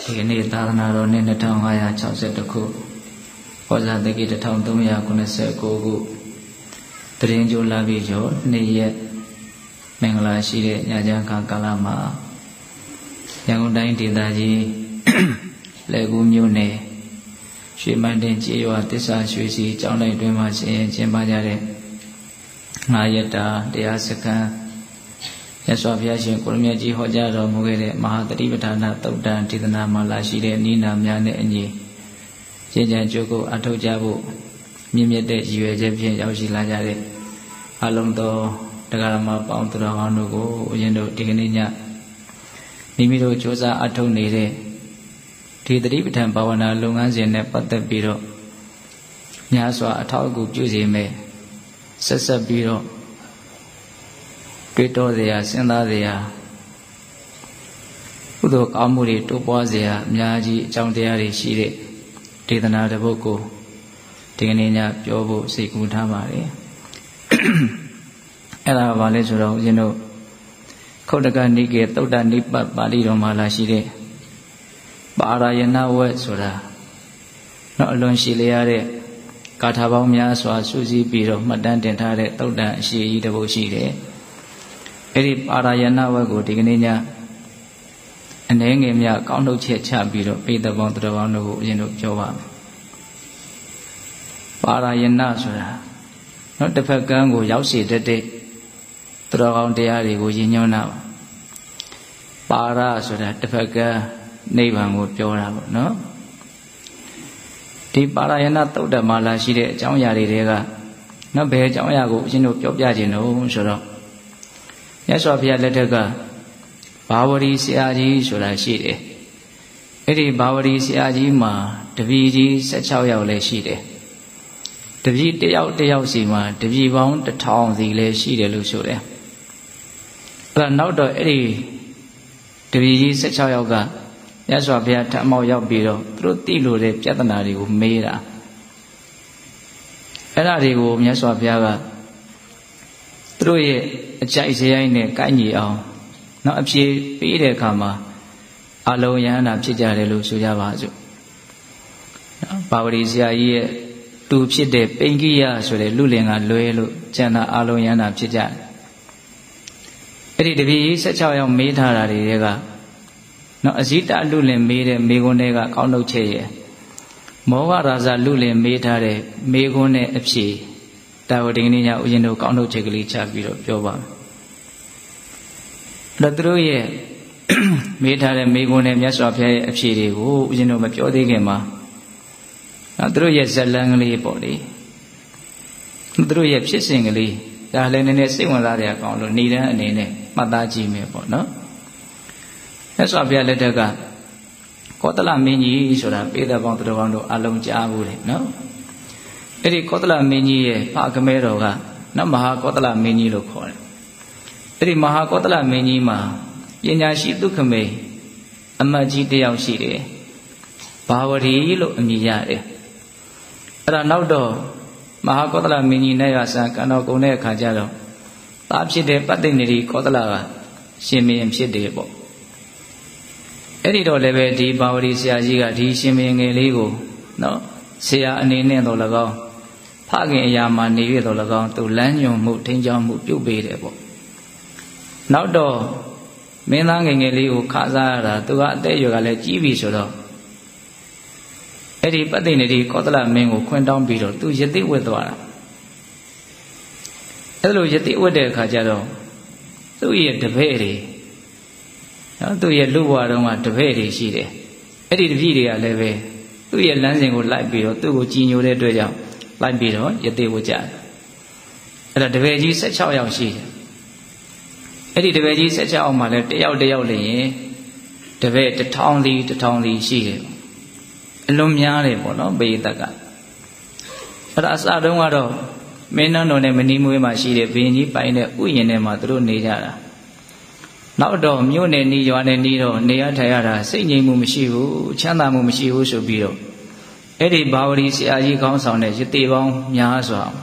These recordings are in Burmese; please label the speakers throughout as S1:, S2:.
S1: ဒီနေ့သာသနာတော်နှစ်2560ခုဟောဇာတက္ကိ1399ခုတရင်ကျိုးလာပြီးကျော်နေ့ရက်မင်္ဂလာရှိတဲ့ညချမ်းခါကာလမှာရန်ကုန်တိုင်းဒေသကြီးလယ်ကူးမြို့နယ်ရွှေမန်းတင်ကျေးရွာတစ္ဆာရွှေစီကျောင်းတိုင်းတွင်မှာဆင်ရင်ကျင်းပကြတဲ့9ရက်တာတရားစခန်းရသော်ဘုရားရှင်ကိုရမြတ်ကြီးဟောကြားတော်မူခဲ့တဲ့မဟာသတိပဋ္ဌာန်သုတ်တံဒေသနာမှာလာရှိတဲ့နိနာများနဲ့အညီကျင့်ကြံကြိုးကိုအထောက်ကြဖို့မြင့်မြတ်တဲ့ရည်ရွယ်ချက်ဖြင့်ရောက်ရှိလာကြတဲ့အလုံးသောတရားဓမ္မပေါင်းသူတော်ကောင်းတို့ကိုဦးဇင်းတို့ဒီကနေ့ညမိမိတို့ကြိုးစားအထောက်နေတဲ့ဒီသတိပဋ္ဌာန်ဘာဝနာလုပ်ငန်းစဉ်နဲ့ပတ်သက်ပြီးတော့များစွာအထောက်အကူပြုစေမယ်ဆက်ဆက်ပြီးတော့တွေ့တော်စရာစဉ်းစားစရာကုသိုလ်ကောင်းမှုတွေတိုးပွားစရာအများကြီးအကြောင်းတရားတွေရှိတဲ့ဒေသနာတစ်ပုဒ်ကိုဒီကနေ့ညပြောဖို့စိတ်ကူးထားပါတယ်အဲ့ဒါဘာလဲဆိုတော့ဦးဇင်းတို့ခုတ်တကနိကေသုတ်တနိပတ်ပါဠိတော်မှာလာရှိတဲ့ပါရယနာဝက်ဆိုတာတော့အလွန်ရှိလျားတဲ့ဂါထာပေါင်းများစွာစုစည်းပြီးတော့မှတ်တမ်းတင်ထားတဲ့သုတ်တန်အရှိကြီးတစ်ပုဒ်ရှိတယ်အဲ့ဒီပါရယနာဝက်ကိုဒီကနေ့ညအနေငယ်များကောင်းထုတ်ချက်ချပြီးတော့ပိဿပေါင်းတော်ပေါင်းတို့ကိုဦးဇင်းတို့ပြောပါမယ်ပါရယနာဆိုတာနော်တစ်ဖက်ကန်းကိုရောက်စေတတ်တဲ့တော်ကောင်းတရားတွေကိုရည်ညွှန်းတာပါရဆိုတာတစ်ဖက်ကန်းနိဗ္ဗာန်ကိုပြောတာပေါ့နော်ဒီပါရယနာသုတ်တမှာလာရှိတဲ့အကြောင်းအရာတွေကနော်ဘယ်အကြောင်းအရာကိုဦးဇင်းတို့ပြောပြခြင်းလို့ဆိုတော့မြတ်စွာဘုရားလက်ထက်ကဘာဝရီဆရာကြီးဆိုတာရှိတယ်အဲ့ဒီဘာဝရီဆရာကြီးမှာတပည့်ကြီး16ယောက်လည်းရှိတယ်တပည့်တယောက်စီမှာတပည့်ပေါင်း1000စီလည်းရှိတယ်လို့ဆိုတယ်အဲ့တော့နောက်တော့အဲ့ဒီတပည့်ကြီး16ယောက်ကမြတ်စွာဘုရားထအမောက်ရောက်ပြီးတော့သူတို့သိလို့တဲ့ပြဿနာတွေကိုမေးတာအဲ့ဒါတွေကိုမြတ်စွာဘုရားကသူတို့ရဲ့အကြိုက်စရိုက်နဲ့ကိုက်ညီအောင်နောက်အဖြေပေးတဲ့အခါမှာအလုံးယန္တာဖြစ်ကြတယ်လို့ဆိုကြပါစို့ဘာဝရီဆရာကြီးရဲ့တူဖြစ်တဲ့ပိင်ကိယဆိုတဲ့လူလင်ကလွဲလို့ကျန်တာအလုံးယန္တာဖြစ်ကြတယ်အဲ့ဒီတပည့်16ယောက်မေးထားတာတွေကနော်အဇိတလူလင်မေးတဲ့မေခွန်းတွေကကောင်းထုတ်ချက်ရဲ့မောဟရာဇလူလင်မေးထားတဲ့မေခွန်းနဲ့အဖြေတာဝတိကနေ့ညဦးဇင်းတို့ကောင်းထုတ်ချက်ကလေးချပြီးတော့ပြောပါမယ်အဲ့တော့သူတို့ရဲ့မေးထားတဲ့မေခွန်းနဲ့မြတ်စွာဘုရားရဲ့အဖြေတွေကိုဦးဇင်းတို့မပြောသေးခင်မှာသူတို့ရဲ့ဇလံကလေးပေါ့လေသူတို့ရဲ့ဖြစ်စဉ်ကလေးဒါလည်းနည်းနည်းစိတ်ဝင်စားတဲ့အကောင်လို့နေတန်းအနေနဲ့မှတ်သားကြည့်မယ်ပေါ့နော်မြတ်စွာဘုရားလက်ထက်ကကောသလမင်းကြီးဆိုတာပိဿပေါင်းသူတော်ကောင်းတို့အလုံးကြားဘူးလေနော်အဲ့ဒီကောသလမင်းကြီးရဲ့ဖခမဲတော်ကနော်မဟာကောသလမင်းကြီးလို့ခေါ်တယ်အဲ့ဒီမဟာကောသလမင်းကြီးမှာပညာရှိဒုက္ခမေအမတ်ကြီးတယောက်ရှိတယ်ဘာဝရီလို့အမည်ရတယ်အဲ့ဒါနောက်တော့မဟာကောသလမင်းကြီးနဲ့ရဆံကံတော်ကုန်တဲ့အခါကျတော့သားဖြစ်တဲ့ပတ္တိနေရီကောသလကရှင်မင်းဖြစ်တယ်ပေါ့အဲ့ဒီတော့လည်းပဲဒီဘာဝရီဆရာကြီးကဒီရှင်မင်းငယ်လေးကိုနော်ဆရာအနေနဲ့တော့၎င်းဖခင်အရာမှာနေရတော့၎င်းသူလမ်းညွန်မှုထိန်းကျောင်းမှုပြုပေးတယ်ပေါ့နောက်တော့မင်းသားငယ်ငယ်လေးကိုခစားရတာသူကအသက်အရွယ်ကလည်းကြီးပြီဆိုတော့အဲ့ဒီပတ္တိနေရီကောသလမင်းကိုခွင့်တောင်းပြီးတော့သူယတိဝတ်သွားတာအဲ့လိုယတိဝတ်တဲ့အခါကျတော့သူ့ရဲ့တပည့်တွေနော်သူ့ရဲ့လူဘဝတုန်းကတပည့်တွေရှိတယ်အဲ့ဒီတပည့်တွေကလည်းပဲသူ့ရဲ့လမ်းစဉ်ကိုလိုက်ပြီးတော့သူ့ကိုကြည်ညိုတဲ့အတွက်ကြောင့်လိုက်ပြီးတော့ယတိဝတ်ကြတယ်အဲ့တော့တပည့်ကြီး16ယောက်ရှိတယ်အဲ့ဒီတပည့်ကြီး16ယောက်မှာလည်းတယောက်လည်းရင်တပည့်1000စီရှိတယ်အလွန်များတယ်ပေါ့နော်ပေတက်ကအဲ့ဒါအစတုန်းကတော့မင်းနန်းတော်နဲ့မနီးမွေးမှာရှိတဲ့ဘုရင်ကြီးပိုင်တဲ့ဥယျာဉ်ထဲမှာသူတို့နေကြတာနောက်တော့မြို့နယ်နီးရွာနယ်နီးတော့နေရထိုင်ရတာစိတ်ငြိမ်မှုမရှိဘူးချမ်းသာမှုမရှိဘူးဆိုပြီးတော့အဲ့ဒီဘာဝရီဆရာကြီးခေါင်းဆောင်တဲ့ယတိပေါင်းများစွာ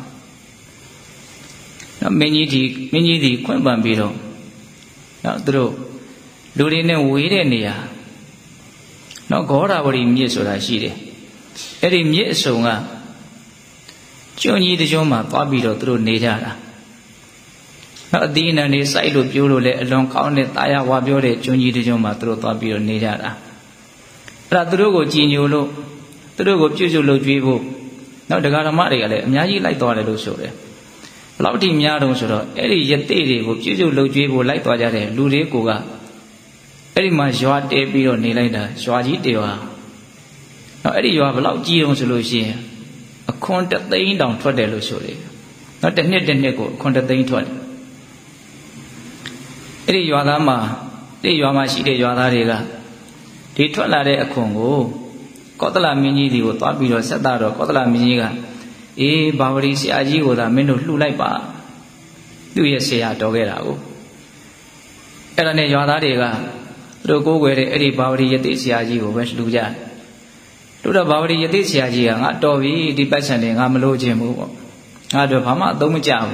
S1: နော်မင်းကြီးဒီခွင့်ပန်ပြီးတော့နော်သူတို့လူတွေနဲ့ဝေးတဲ့နေရာနော်ဂေါရဝရီမြစ်ဆိုတာရှိတယ်အဲ့ဒီမြစ်အစုံကကျွန်းကြီးတစ်ကျွန်းမှာသွားပြီးတော့သူတို့နေကြတာနော်အသီးအနှံတွေစိုက်လို့ပြိုးလို့လည်းအလွန်ကောင်းတဲ့တာယာဝါပြောတဲ့ကျွန်းကြီးတစ်ကျွန်းမှာသူတို့သွားပြီးတော့နေကြတာအဲ့ဒါသူတို့ကိုကြည်ညိုလို့သူတို့ကိုပြုစုလုပ်ကြွေးဖို့နော်တရားဓမ္မတွေကလည်းအများကြီးလိုက်သွားတယ်လို့ဆိုတယ်ဘယ်လောက်ထိများတုံးဆိုတော့အဲ့ဒီယသိတွေကိုပြုစုလုပ်ကြွေးဖို့လိုက်သွားကြတဲ့လူတွေကိုကအဲ့ဒီမှာရွာတဲပြီးတော့နေလိုက်တာရွာကြီးတေရွာနော်အဲ့ဒီရွာဘယ်လောက်ကြီးတုံးဆိုလို့ရှိရင်အခွန်3သိန်းတောင်ထွက်တယ်လို့ဆိုတယ်နော်တစ်နှစ်ကိုအခွန်3သိန်းထွက်တယ်အဲ့ဒီရွာသားမှာဒီရွာမှာရှိတဲ့ရွာသားတွေကဒီထွက်လာတဲ့အခွန်ကိုကောသလမင်းကြီးဒီကိုသွားပြီးတော့ဆက်တာတော့ကောသလမင်းကြီးကအေးဘာဝရီဆရာကြီးကိုသာမင်းတို့လှူလိုက်ပါသူ့ရဲ့ဆရာတော်ခဲ့တာကိုအဲ့ဒါနဲ့ရွာသားတွေကသူတို့ကိုးကွယ်တဲ့အဲ့ဒီဘာဝရီယသိဆရာကြီးကိုပဲလှူကြတယ်တို့တော့ဘာဝရီယသိဆရာကြီးကငါတော်ပြီဒီပတ်စံတွေငါမလို့ခြင်းဘူးပေါ့ငါတို့ဘာမှအသုံးမကျဘူး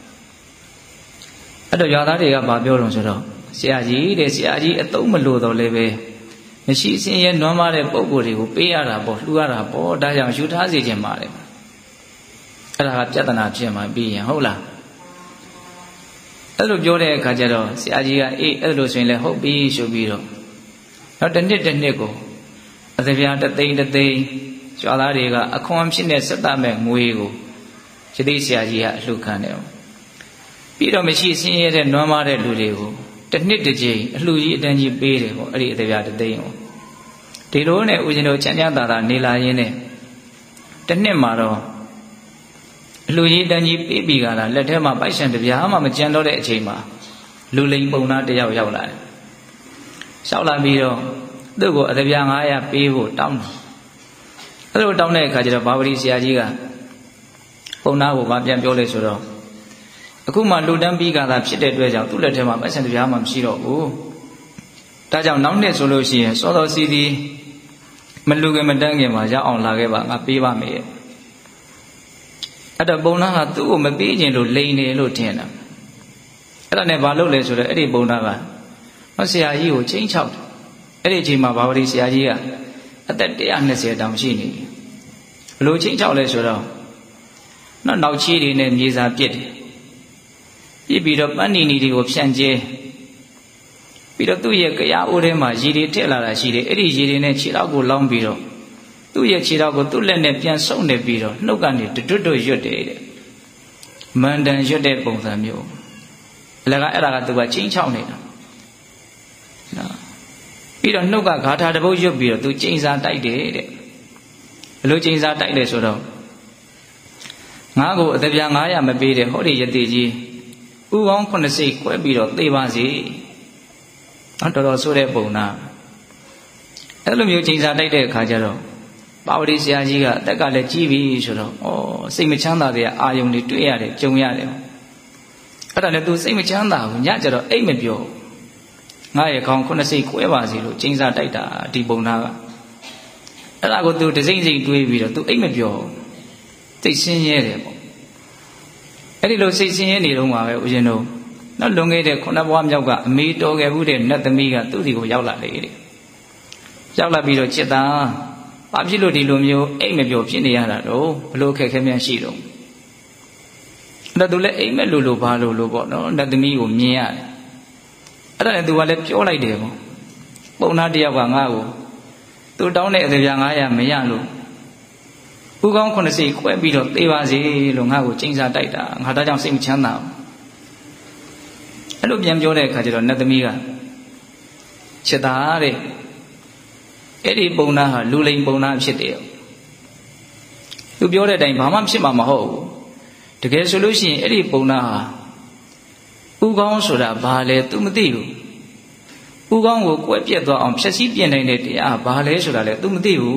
S1: အဲ့တော့ရွာသားတွေကဘာပြောတော့ဆိုတော့ဆရာကြီးတဲ့ဆရာကြီးအသုံးမလို့တော့လည်းပဲမရှိစင်းရဲနွမ်းမတဲ့ပုံကိုယ်တွေကိုပေးရတာပေါ့လှူရတာပေါ့ဒါကြောင့်ယူထားစေခြင်းပါတယ်အဲ့ဒါကပြဿနာဖြစ်မှာပြီးရင်ဟုတ်လားအဲ့လိုပြောတဲ့အခါကျတော့ဆရာကြီးကအေးအဲ့လိုဆိုရင်လည်းဟုတ်ပြီဆိုပြီးတော့နောက်တစ်နှစ်ကိုအသပြား3သိန်းကျွာသားတွေကအခွန်ဖြစ်နေဆက်တတ်မဲ့ငွေကိုယသိဆရာကြီးကအလှူခံတယ်ပြီးတော့မရှိစင်းရဲတဲ့နွမ်းမတဲ့လူတွေကိုတစ်နှစ်တစ်ကြိမ်အလှူကြီးအတန်းကြီးပေးတယ်ပေါ့အဲ့ဒီအသပြား3သိန်းကိုဒီလိုနဲ့ဦးဇင်းတို့ချမ်းချမ်းသာသာနေလာရင်းနဲ့တစ်နှစ်မှာတော့အလှူကြီးတန်းကြီးပေးပြီးကြတာလက်ထဲမှာပိုက်ဆံတစ်ပြားမှမကျန်တော့တဲ့အချိန်မှာလူလိမ်ပုံနာတယောက်ရောက်လာတယ်။ရောက်လာပြီးတော့သူ့ကိုအသပြား900ပေးဖို့တောင်းတယ်။အဲ့လိုတောင်းတဲ့အခါကျတော့ဘာဝရီဆရာကြီးကပုံနာကိုပြန်ပြောလဲဆိုတော့အခုမှလူတန်းပြီးကြတာဖြစ်တဲ့အတွက်ကြောင့်သူ့လက်ထဲမှာပိုက်ဆံတစ်ပြားမှမရှိတော့ဘူး။ဒါကြောင့်နောက်နှစ်ဆိုလို့ရှိရင်စောစောစီးစီးမလူခင်မတန်းခင်မှာရအောင်လာခဲ့ပါငါပေးပါမယ်။အဲ့တော့ပုံနာကသူ့ကိုမပေးခြင်းလို့လိန်တယ်လို့ထင်တာအဲ့ဒါနဲ့ဘာလုပ်လဲဆိုတော့အဲ့ဒီပုံနာကဆရာကြီးကိုချင်းချောက်တယ်အဲ့ဒီအချိန်မှာဘာဝရီဆရာကြီးကအသက်120တောင်ရှိနေတယ်ဘလို့ချင်းချောက်လဲဆိုတော့နောက်ချီးတွေနဲ့မြေစာပစ်တယ်ပြစ်ပြီးတော့ပန်းနီနီတွေကိုဖြန့်ကျဲပြီးတော့သူ့ရဲ့ကြာအိုးထဲမှာရေတွေထည့်လာတာရှိတယ်အဲ့ဒီရေတွေနဲ့ခြေထောက်ကိုလောင်းပြီးတော့သူ့ရဲ့ခြေထောက်ကိုသူ့လက်နဲ့ပြန်ဆုပ်နေပြီးတော့နှုတ်ကနေတွတ်ရွတ်တယ်တဲ့မန္တန်ရွတ်တဲ့ပုံစံမျိုးအလကအဲ့ဒါကသူကချင်းချောက်နေတာနော်ပြီးတော့နှုတ်ကဂါထာတစ်ပုဒ်ရွတ်ပြီးတော့သူကျိန်စာတိုက်တယ်တဲ့ဘယ်လိုကျိန်စာတိုက်လဲဆိုတော့ငါ့ကိုအသပြား900မပေးတဲ့ဟောဒီယတိကြီးဥကောင်း80ကွဲပြီးတော့သေပါစေတော်တော်ဆိုးတဲ့ပုံနာအဲ့လိုမျိုးကျိန်စာတိုက်တဲ့အခါကျတော့ပါဝရီဆရာကြီးကအသက်ကလည်းကြီးပြီဆိုတော့စိတ်မချမ်းသာတဲ့အာယုန်တွေတွေ့ရတယ်ကြုံရတယ်အဲ့ဒါနဲ့သူစိတ်မချမ်းသာဘူးညကျတော့အိတ်မပြောငါရဲ့ခေါင်း80ကွဲပါစေလို့ကျိန်စာတိုက်တာဒီပုံနာကအဲ့ဒါကိုသူတစိမ့်စိမ့်တွေးပြီးတော့သူအိတ်မပြောစိတ်ဆင်းရဲတယ်ပေါ့အဲ့ဒီလိုစိတ်ဆင်းရဲနေတော့မှာပဲဦးဇင်းတို့နောက်လွန်ခဲ့တဲ့9ဘွားမြောက်ကအမေတော်ခဲ့ဘူးတဲ့နတ်သမီးကသူ့ဒီကိုရောက်လာလေတဲ့ရောက်လာပြီးတော့จิตတာဘာဖြစ်လို့ဒီလိုမျိုးအိတ်မပြောဖြစ်နေရတာတော့ဘလို့ခက်ခဲများရှိတော့အဲ့ဒါသူလည်းအိတ်မဲ့လို့ဘာလို့ပေါ့နော်နတ်သမီးကိုမြင်ရတယ်အဲ့ဒါနဲ့သူကလည်းပြောလိုက်တယ်ပေါ့ပုံနာတယောက်ကငါ့ကိုသူတောင်းတဲ့အသပြား900မရလို့ဥကောင်း80ခွဲပြီးတော့သေပါစေလို့ငါ့ကိုကျိန်စာတိုက်တာငါဒါကြောင့်စိတ်မချမ်းသာဘူးအဲ့လိုပြန်ပြောတဲ့အခါကျတော့နတ်သမီးကချက်သားတဲ့အဲ့ဒီပုံနာဟာလူလိမ်ပုံနာဖြစ်တယ်သူပြောတဲ့အတိုင်းဘာမှဖြစ်မှာမဟုတ်ဘူးတကယ်ဆိုလို့ရှိရင်အဲ့ဒီပုံနာဟာဥကောင်းဆိုတာဘာလဲ तू မသိဘူးဥကောင်းကိုကွဲပြက်သွားအောင်ဖြည့်ဆည်းပြင်နိုင်တဲ့တရားဘာလဲဆိုတာလဲ तू မသိဘူး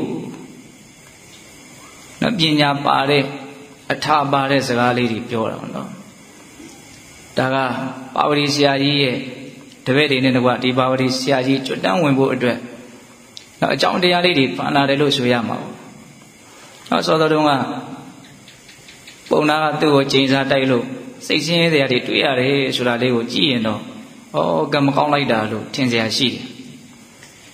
S1: နော်ပညာပါတဲ့အထာပါတဲ့စကားလေးတွေပြောတာနော်ဒါကပါဝရီဆရာကြီးရဲ့တပည့်တွေနဲ့တကွဒီပါဝရီဆရာကြီးကျွတ်တန်းဝင်ဖို့အတွက်နောက်အကြောင်းတရားလေးတွေဖန်လာတယ်လို့ဆိုရမှာပေါ့နောက်စောစောတုန်းကပုံနာကသူ့ကိုကျိန်စာတိုက်လို့စိတ်ဆင်းရဲတရားတွေတွေ့ရတယ်ဆိုတာလေးကိုကြည့်ရင်တော့ကံမကောင်းလိုက်တာလို့ထင်စရာရှိတယ်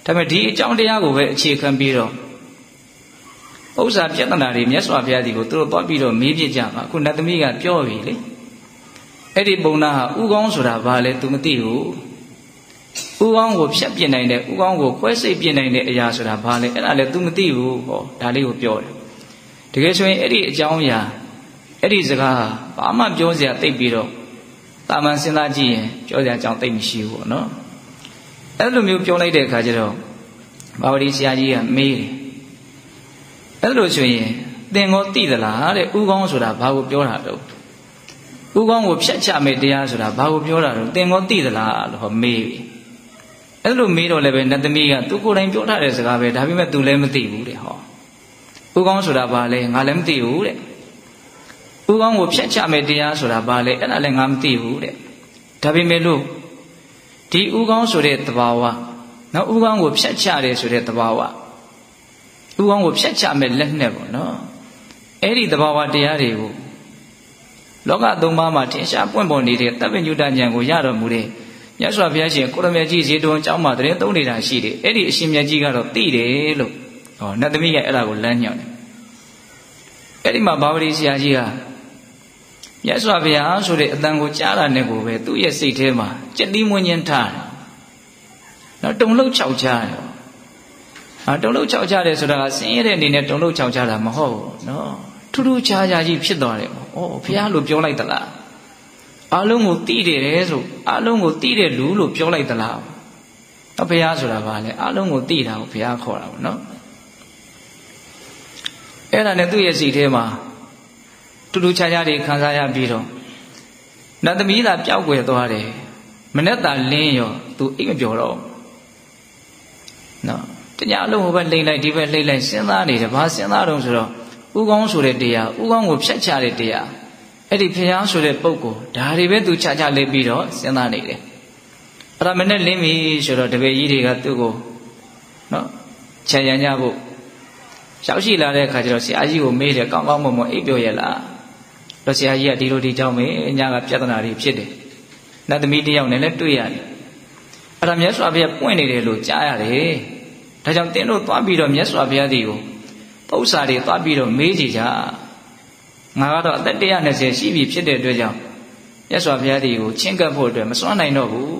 S1: ဒါပေမဲ့ဒီအကြောင်းတရားကိုပဲအခြေခံပြီးတော့ဥစ္စာပြဿနာတွေမြတ်စွာဘုရားဒီကိုသူတို့သွားပြီးတော့မေးပြကြမှာအခုနတ်သမီးကပြောပြီလေအဲ့ဒီပုံနာဟာဥကောင်းဆိုတာဘာလဲ तू မသိဘူးဥကောင်းကိုဖြတ်ပြစ်နိုင်တဲ့ဥကောင်းကိုခွဲစိတ်ပြစ်နိုင်တဲ့အရာဆိုတာဘာလဲအဲ့ဒါလည်း तू မသိဘူးဟောဒါလေးကိုပြောတယ်တကယ်ဆိုရင်အဲ့ဒီအကြောင်းအရာအဲ့ဒီစကားဘာမှပြောစရာသိပ်ပြီးတော့တာမန်စဉ်းစားကြည့်ရင်ပြောစရာအကြောင်းသိပ်မရှိဘူးပေါ့နော်အဲ့လိုမျိုးပြောလိုက်တဲ့အခါကျတော့ဘာဝတိဆရာကြီးကမေးတယ်အဲ့လိုဆိုရင်သင်ကိုသိသလားတဲ့ဥကောင်းဆိုတာဘာကိုပြောတာတော့ဥကောင်းကိုဖြတ်ချမဲ့တရားဆိုတာဘာကိုပြောတာတော့သင်ကိုသိသလားလို့ဟောမေးပြီအဲ့လိုမေးတော့လည်းပဲနတ်သမီးကသူကိုယ်တိုင်ပြောထားတဲ့စကားပဲဒါပေမဲ့ तू လည်းမသိဘူးတဲ့ဟောဥကောင်းဆိုတာဘာလဲငါလည်းမသိဘူးတဲ့ဥကောင်းကိုဖြတ်ချမဲ့တရားဆိုတာဘာလဲအဲ့ဒါလည်းငါမသိဘူးတဲ့ဒါပေမဲ့လို့ဒီဥကောင်းဆိုတဲ့သဘာဝနော်ဥကောင်းကိုဖြတ်ချတယ်ဆိုတဲ့သဘာဝဥကောင်းကိုဖြတ်ချမဲ့လက်နဲ့ပေါ့နော်အဲ့ဒီသဘာဝတရားတွေကိုလောကသုံးပါးမှာထင်ရှားပွင့်ပေါ်နေတဲ့တပ္ပညုတဉာဏ်ကိုရတော်မူတဲ့မြတ်စွာဘုရားရှင်ကိုရမေကြီးဇေတဝန်ကျောင်းမှာတရင်သုံးနေတာရှိတယ်အဲ့ဒီအရှင်မြတ်ကြီးကတော့သိတယ်လို့ဟောနတ်သမီးကအဲ့ဒါကိုလမ်းညွှန်တယ်အဲ့ဒီမှာဘာဝတိဆရာကြီးကမြတ်စွာဘုရားဆိုတဲ့အတန်ကိုကြားတာနဲ့ကိုပဲသူ့ရဲ့စိတ်ထဲမှာကြက်တီးမွင်းခြင်းထားတယ်နော်တုံလှုပ်ခြောက်ချတယ်တုံလှုပ်ခြောက်ချတယ်ဆိုတာကဆင်းရဲတဲ့အနေနဲ့တုံလှုပ်ခြောက်ချတာမဟုတ်ဘူးနော်ထူးထူးခြားခြားကြီးဖြစ်သွားတယ်ဩဘုရားလို့ပြောလိုက်သလားအလုံးကိုသိတယ်ဆိုအလုံးကိုသိတဲ့လူလို့ပြောလိုက်သလားဘုရားဆိုတာဘာလဲအလုံးကိုသိတာကိုဘုရားခေါ်တာပေါ့နော်အဲ့ဒါနဲ့သူ့ရဲ့စိတ်ထဲမှာထူးထူးခြားခြားတွေခံစားရပြီးတော့နတ်သမီးသာပျောက်ွယ်သွားတယ်မနဲ့သာလင်းရောသူအိတ်မပြောတော့နော်တညာအလုံးဟိုဘက်လှိမ့်လိုက်ဒီဘက်လှိမ့်လိုက်စဉ်းစားနေတယ်ဘာစဉ်းစားတော့ဆိုတော့ဥကောင်းဆိုတဲ့တရားဥကောင်းကိုဖြတ်ချတဲ့တရားအဲ့ဒီဘုရားဆိုတဲ့ပုဂ္ဂိုလ်ဒါတွေပဲသူချချလေးပြီးတော့စဉ်းစားနေတယ်အဲ့ဒါမနဲ့လင်းပြီဆိုတော့တပည့်ကြီးတွေကသူ့ကိုနော်ခြံရံကြဖို့ရောက်ရှိလာတဲ့အခါကျတော့ဆရာကြီးကိုမေးတယ်ကောင်းကောင်းမွန်မွန်အိပ်ပျော်ရဲ့လားတော့ဆရာကြီးကဒီလိုဒီကြောင်းပဲညကပြဿနာတွေဖြစ်တယ်နတ်သမီးတယောက်နဲ့လည်းတွေ့ရတယ်အဲ့ဒါမြတ်စွာဘုရားပွင့်နေတယ်လို့ကြားရတယ်ဒါကြောင့်သင်တို့သွားပြီးတော့မြတ်စွာဘုရားဒီကိုပု္ပ္ပာတွေသွားပြီးတော့မေးကြည့်ကြငါကတော့အသက်120ရှိပြီဖြစ်တဲ့အတွက်ကြောင့်မြတ်စွာဘုရားဒီကိုချင်းကပ်ဖို့အတွက်မစွမ်းနိုင်တော့ဘူး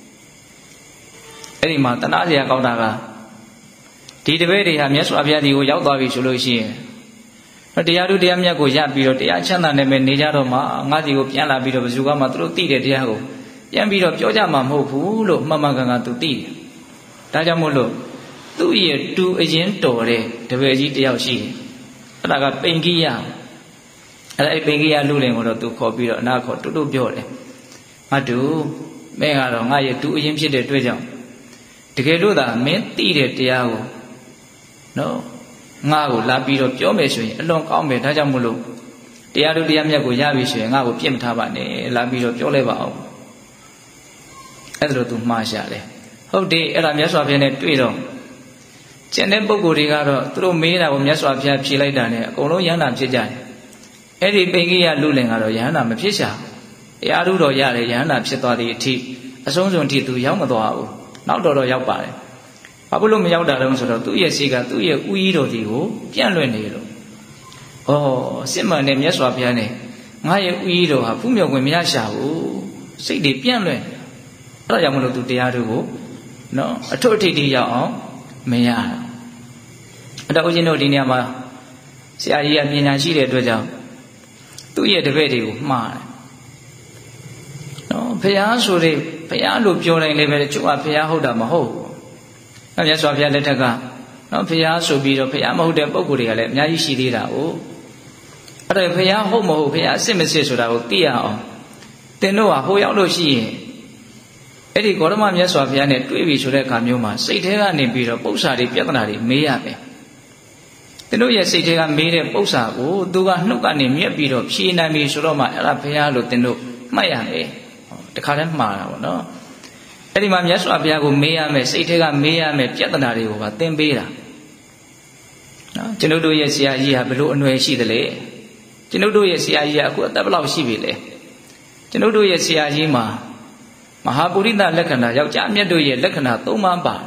S1: အဲ့ဒီမှာတနာစရာကောင်းတာကဒီတပည့်တွေဟာမြတ်စွာဘုရားဒီကိုရောက်သွားပြီဆိုလို့ရှိရင်တရားတို့တရားမြတ်ကိုရပြီးတော့တရားချမ်းသာနဲ့ပဲနေကြတော့မှငါဒီကိုပြန်လာပြီးတော့ဘယ်သူကမှသူတို့သိတဲ့တရားကိုပြန်ပြီးတော့ပြောကြမှာမဟုတ်ဘူးလို့မှန်မှန်ကန်ကန်သူသိတယ်ဒါကြောင့်မို့လို့သူ့ရဲ့တူအရင်တော်တဲ့တပည့်ကြီးတယောက်ရှိတယ်အဲ့ဒါကပိန်ကိယအဲ့ပိန်ကိယလူလင်ကိုတော့သူခေါ်ပြီးတော့အနာခေါ်တူတူပြောတယ်ငါတူမင်းကတော့ငါရဲ့တူအရင်ဖြစ်တဲ့အတွက်ကြောင့်တကယ်လို့သာမင်းသိတဲ့တရားကိုနော်ငါ့ကိုလာပြီးတော့ပြောမယ်ဆိုရင်အလွန်ကောင်းမယ်ဒါကြောင့်မို့လို့တရားတို့တရားမြတ်ကိုရပြီဆိုရင်ငါ့ကိုပြစ်မထားပါနဲ့လာပြီးတော့ပြောလိုက်ပါအောင်အဲ့ဒါလို့သူမှားရှာတယ်ဟုတ်တယ်အဲ့ဒါမြတ်စွာဘုရားနဲ့တွေ့တော့ကျန်တဲ့ပုဂ္ဂိုလ်တွေကတော့သူတို့မေးတာကိုမြတ်စွာဘုရားဖြေလိုက်တာနဲ့အကုန်လုံးယန္တာဖြစ်ကြတယ်အဲ့ဒီပိန်ကိယလူလင်ကတော့ယန္တာမဖြစ်ရှာတရားတို့တော့ရတယ်ယန္တာဖြစ်သွားတဲ့အထိအဆုံးစွန်ထိသူရောက်မသွားဘူးနောက်တော့ရောက်ပါတယ်ဘာလို့မရောက်တာလဲဆိုတော့သူ့ရဲ့စိတ်ကသူ့ရဲ့ဥကြီးတော်ဒီကိုပြန့်လွင့်နေလို့ဩစစ်မှန်တဲ့မြတ်စွာဘုရားနဲ့ငါရဲ့ဥကြီးတော်ဟာဖူးမြော်ခွင့်မရရှာဘူးစိတ်တွေပြန့်လွင့်အဲ့ဒါကြောင့်မလို့သူတရားတို့ကိုနော်အထွတ်အထိပ်ထိရောက်အောင်မရအဲ့တော့ဦးဇင်းတို့ဒီနေရာမှာဆရာကြီးကပညာရှိတဲ့အတွက်ကြောင့်သူ့ရဲ့တပည့်တွေကိုမှားတယ်နော်ဘုရားဆိုတဲ့ဘုရားလို့ပြောတိုင်းလည်းပဲကျုပ်ကဘုရားဟုတ်တာမဟုတ်ဘူးအဲ့မြတ်စွာဘုရားလက်ထက်ကနော်ဘုရားဆိုပြီးတော့ဘုရားမဟုတ်တဲ့ပုဂ္ဂိုလ်တွေကလည်းအများကြီးရှိသေးတာ哦အဲ့ဒါဘုရားဟုတ်မဟုတ်ဘုရားအစစ်မစစ်ဆိုတာကိုသိရအောင်သင်တို့ကဟိုရောက်လို့ရှိရင်အဲ့ဒီဂေါတမမြတ်စွာဘုရားနဲ့တွေ့ပြီဆိုတဲ့အခါမျိုးမှာစိတ်ထဲကနေပြီးတော့ပု္ပ္ပာတွေပြဿနာတွေမေးရမယ်သင်တို့ရဲ့စိတ်ထဲကမေးတဲ့ပု္ပ္ပာကိုသူကနှုတ်ကနေမြက်ပြီးတော့ဖြေနိုင်ပြီဆိုတော့မှအဲ့ဒါဘုရားလို့သင်တို့မှတ်ရမယ်တခါတည်းမှားတာပေါ့နော်အဲ့ဒီမှာမြတ်စွာဘုရားကိုမေးရမယ်စိတ်ထဲကမေးရမယ်ပြဿနာတွေကိုပါသင်ပေးတာနော်ကျွန်ုပ်တို့ရဲ့ဆရာကြီးဟာဘယ်လိုအနွယ်ရှိသလဲကျွန်ုပ်တို့ရဲ့ဆရာကြီးကအခုအသက်ဘယ်လောက်ရှိပြီလဲကျွန်ုပ်တို့ရဲ့ဆရာကြီးမှာမဟာပုရိသလက္ခဏာယောက်ျားမြတ်တို့ရဲ့လက္ခဏာ၃ပါးပါတယ်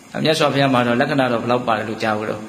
S1: မြတ်စွာဘုရားမှာတော့လက္ခဏာတော့ဘယ်လောက်ပါတယ်လို့ကြားဘူးတော့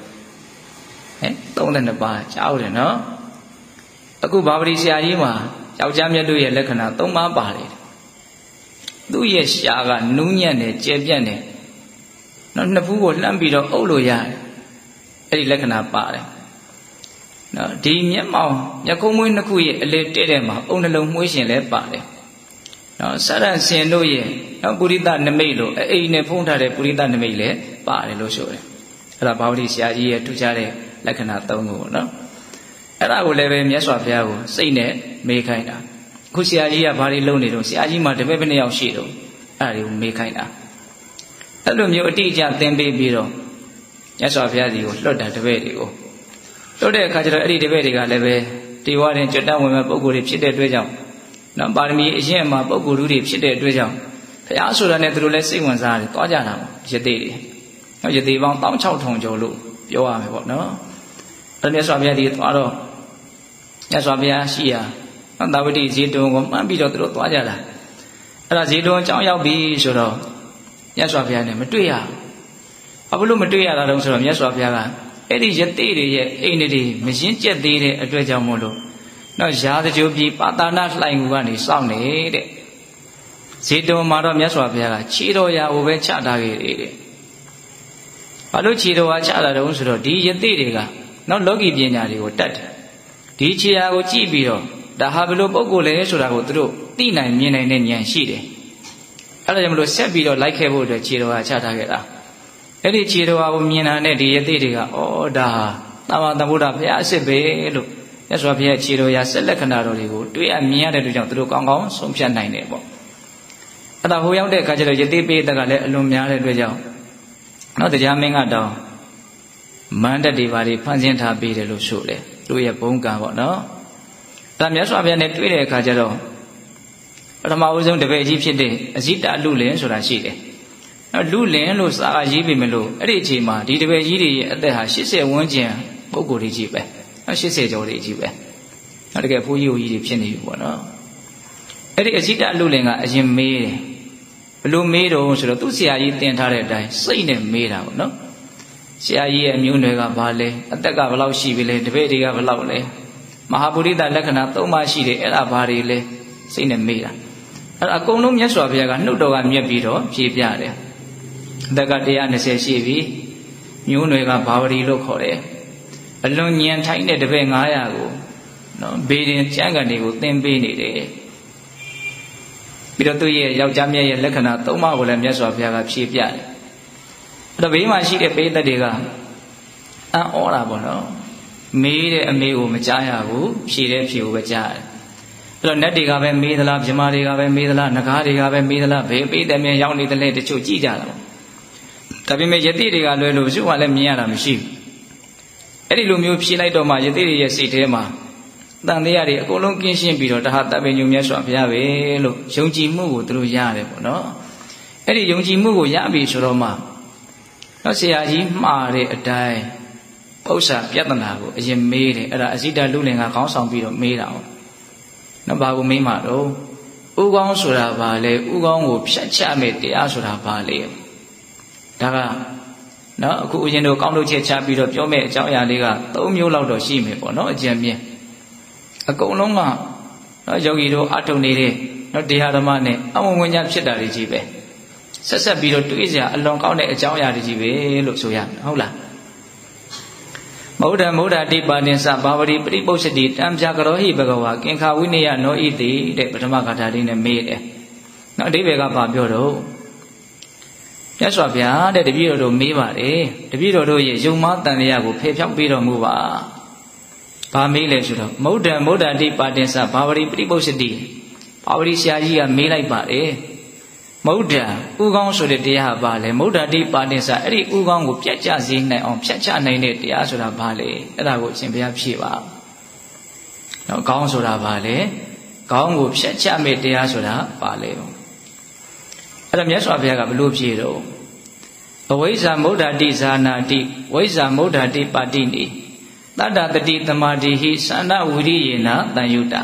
S1: 32ပါးကြားဦးတယ်နော်အခုဘာဝတိဆရာကြီးမှာယောက်ျားမြတ်တို့ရဲ့လက္ခဏာ3ပါးပါတယ်သူ့ရဲ့ရှားကနူးညံ့တယ်ကျယ်ပြန့်တယ်နော်နှစ်ဖူးကိုလှမ်းပြီးတော့အုပ်လို့ရတယ်အဲ့ဒီလက္ခဏာပါတယ်နော်ဒီမျက်မှောင်မျက်ခုံးမွေးနှစ်ခုရဲ့အလေတဲ့တဲ့မှာအုံနှလုံးမှုှေးရှင်လည်းပါတယ်နော်စရဆင်တို့ရဲ့နော်ပုရိသနမိတ်လို့အိမ်နဲ့ဖုံးထားတဲ့ပုရိသနမိတ်လည်းပါတယ်လို့ဆိုတယ်အဲ့ဒါဘာဝတိဆရာကြီးရဲ့ထူးခြားတဲ့လက္ခဏာ3ခုပေါ့နော်အဲ့ဒါကိုလည်းပဲမြတ်စွာဘုရားကိုစိတ်နဲ့မေးခိုင်းတာအခုဆရာကြီးကဘာတွေလုပ်နေတော့ဆရာကြီးမှတပည့်ဘယ်နှယောက်ရှိတော့အဲ့ဒါတွေကိုမေးခိုင်းတာအဲ့လိုမျိုးအတိအကျသင်ပေးပြီးတော့မြတ်စွာဘုရားကြီးကိုလွတ်တာတပည့်တွေကိုလွတ်တဲ့အခါကျတော့အဲ့ဒီတပည့်တွေကလည်းပဲတေဝရင်ကြွတတ်ဝင်မဲ့ပုဂ္ဂိုလ်တွေဖြစ်တဲ့အတွက်ကြောင့်နော်ပါရမီအရင်မှာပုဂ္ဂိုလ်တွေဖြစ်တဲ့အတွက်ကြောင့်ဘုရားဆိုတာနဲ့သူတို့လည်းစိတ်ဝင်စားတယ်တွားကြတာပေါ့ယသိတွေနော်ယသိပေါင်း16000ကျော်လို့ပြောရမယ်ပေါ့နော်အဲ့မြတ်စွာဘုရားဒီသွားတော့မြတ်စွာဘုရားရှိရာသာဝတိဇေတုံကိုမှန်းပြီးတော့သူတို့သွားကြတာအဲ့ဒါဇေတုံအကြောင်းရောက်ပြီဆိုတော့မြတ်စွာဘုရားနဲ့မတွေ့ရဘူးဘာလို့မတွေ့ရတာတုံးဆိုတော့မြတ်စွာဘုရားကအဲ့ဒီယသိတွေရဲ့အိမ်တွေမရှင်းကျက်သေးတဲ့အတွက်ကြောင့်မို့လို့နော်ရာဇကြိုပြည်ပါတာနာလှိုင်ကူကနေစောင့်နေတဲ့ဇေတုံမှာတော့မြတ်စွာဘုရားကခြေတော်ရာကိုပဲချထားခဲ့တယ်တဲ့ဘာလို့ခြေတော်ဟာချတာတုံးဆိုတော့ဒီယသိတွေကနော်လောကီပညာတွေကိုတတ်တယ်ဒီခြေရာကိုကြည့်ပြီးတော့ဒါဟာဘယ်လိုပုံကိုလဲဆိုတာကိုသူတို့သိနိုင်မြင်နိုင်တဲ့ဉာဏ်ရှိတယ်အဲ့ဒါကြောင့်မလို့ဆက်ပြီးတော့လိုက်ခဲ့ဖို့အတွက်ခြေတော်ဟာချထားခဲ့တာအဲ့ဒီခြေတော်ဟာကိုမြင်တာနဲ့ဒီယသိတွေကဩဒါဟာသမ္မာသမ္ဗုဒ္ဓဘုရားအစ်စ်ပဲလို့မြတ်စွာဘုရားခြေတော်ရာဆက်လက္ခဏာတော်တွေကိုတွေ့အမြင်ရတဲ့အတွက်ကြောင့်သူတို့ကောင်းကောင်းဆုံးဖြတ်နိုင်တယ်ပေါ့အဲ့ဒါဟိုရောက်တဲ့အခါကျတော့ယသိပိဋကကလည်းအလွန်များတဲ့အတွက်ကြောင့်နော်တရားမင်းကတောင်းမန္တတွေပါတွေဖန်ဆင်းထားပေးတယ်လို့ဆိုတယ်သူရဲ့ဘုံကံပေါ့နော်ဒါမြတ်စွာဘုရားနဲ့တွေ့တဲ့အခါကျတော့ပထမဦးဆုံးတပည့်ကြီးဖြစ်တဲ့အဇိတလူလင်ဆိုတာရှိတယ်နော်လူလင်လို့စာရေးပြီမလို့အဲ့ဒီအချိန်မှာဒီတပည့်ကြီးတွေရဲ့အသက်ဟာ80ဝန်းကျင်ပုဂ္ဂိုလ်တွေကြီးပဲနော်80ကျော်တွေကြီးပဲနော်တကယ်ဘိုးကြီးကြီးတွေဖြစ်နေပြီပေါ့နော်အဲ့ဒီအဇိတလူလင်ကအရင်မေးတယ်ဘလို့မေးတော့ဆိုတော့သူ့ဆရာကြီးတင်ထားတဲ့အတိုင်းစိတ်နဲ့မေးတာပေါ့နော်ဆရာကြီးရဲ့အမျိုးနွယ်ကဘာလဲအသက်ကဘယ်လောက်ရှိပြီလဲတပည့်တွေကဘယ်လောက်လဲမဟာပုရိသလက္ခဏာ3ပါးရှိတယ်အဲ့ဒါဘာတွေလဲစိတ်နဲ့မေးတာအဲ့ဒါအကုန်လုံးမြတ်စွာဘုရားကနှုတ်တော်ကမြက်ပြီးတော့ဖြေပြတယ်အသက်က120ရှိပြီမျိုးနွယ်ကဘာဝရီလို့ခေါ်တယ်အလွန်ညံထိုင်းတဲ့တပည့်900ကိုနော်ဘေးရင်ကျမ်းဂန်တွေကိုသင်ပေးနေတယ်ပြီးတော့သူ့ရဲ့ယောက်ျားမြတ်ရဲ့လက္ခဏာ3ပါးကိုလည်းမြတ်စွာဘုရားကဖြေပြတယ်အဲ့တော့ဘေးမှာရှိတဲ့ပိဋကတွေကအံ့ဩတာပေါ့နော်မေးတဲ့အမေကိုမကြားရဘူးဖြေတဲ့ဖြေကိုပဲကြားရတယ်အဲ့တော့နတ်တွေကပဲမေးသလားမြမတွေကပဲမေးသလားနဂါးတွေကပဲမေးသလားဘယ်ပိဋကမြင်ရောက်နေတယ်လဲတချို့ကြည့်ကြတာပေါ့ဒါပေမဲ့ယတိတွေကလွယ်လို့သူကလည်းမြင်ရတာမရှိဘူးအဲ့ဒီလိုမျိုးဖြေလိုက်တော့မှယတိတွေရဲ့စိတ်ထဲမှာတန်တရားတွေအကုန်လုံးကင်းရှင်းပြီးတော့တဟာတပင်ညုံမြတ်စွာဘုရားပဲလို့ယုံကြည်မှုကိုသူတို့ရတယ်ပေါ့နော်အဲ့ဒီယုံကြည်မှုကိုရပြီဆိုတော့မှနော်ဆရာကြီးမှားတဲ့အတိုင်းဥစ္စာပြဿနာကိုအရင်မေးတယ်အဲ့ဒါအဇိတလူလင်ကခေါင်းဆောင်ပြီးတော့မေးတာ哦နော်ဘာကိုမေးမှာတော့ဥကောင်းဆိုတာဘာလဲဥကောင်းကိုဖြတ်ချမဲ့တရားဆိုတာဘာလဲဒါကနော်အခုဦးဇင်းတို့ကောင်းလို့ချက်ချပြီးတော့ပြောမဲ့အကြောင်းအရာလေးက3မျိုးလောက်တော့ရှိမယ်ပေါ့နော်အကျဉ်းမြင်အကုန်လုံးကနော်ယောဂီတို့အထုံနေတဲ့နော်တရားဓမ္မနဲ့အဝဝဉ္ဇဖြစ်တာတွေကြီးပဲဆက်ဆက်ပြီးတော့တွေးစရာအလွန်ကောင်းတဲ့အကြောင်းအရာတွေကြီးပဲလို့ဆိုရမယ်ဟုတ်လားမௌဒ္ဓမௌဒ္ဓတိပါတင်္စဘာဝတိပရိပု္ပ္ပတိတံပြကရောဟိဘဂဝါကင်္ခဝိနယနောဣတိတဲ့ပထမဂါထာလေးနဲ့မေးတယ်နော်အဓိပ္ပာယ်ကဘာပြောတော့မြတ်စွာဘုရားတဲ့တပည့်တော်တို့မေးပါတယ်တပည့်တော်တို့ရဲ့ယုံမှားတန်တရားကိုဖယ်ဖြောက်ပေးတော်မူပါဘာမေးလဲဆိုတော့မௌဒ္ဓမௌဒ္ဓတိပါတင်္စဘာဝတိပရိပု္ပ္ပတိဘာဝတိဆရာကြီးကမေးလိုက်ပါတယ်မௌဒ္ဓဥကောင်းဆိုတဲ့တရားဟာဘာလဲမௌဒ္ဓတိပါတင်္စအဲ့ဒီဥကောင်းကိုပြတ်ကျစေနိုင်အောင်ဖြတ်ချနိုင်တဲ့တရားဆိုတာဘာလဲအဲ့ဒါကိုအရှင်ဘုရားဖြေပါနော်ကောင်းဆိုတာဘာလဲကောင်းကိုဖြတ်ချမဲ့တရားဆိုတာဘာလဲအဲ့ဒါမြတ်စွာဘုရားကဘလို့ဖြေတော့အဝိဇ္ဇာမௌဒ္ဓတိဇာနာတိဝိဇ္ဇာမௌဒ္ဓတိပါတိနိတတ္တတတိသမာဓိဟိသန္နဝိရိယေနတန်ယုတာ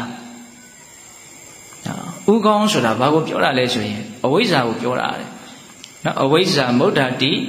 S1: ဥကောင်းဆိုတာဘာကိုပြောတာလဲဆိုရင်အဝိဇ္ဇာကိုပြောတာလေနော်အဝိဇ္ဇာမௌဒ္ဓတိ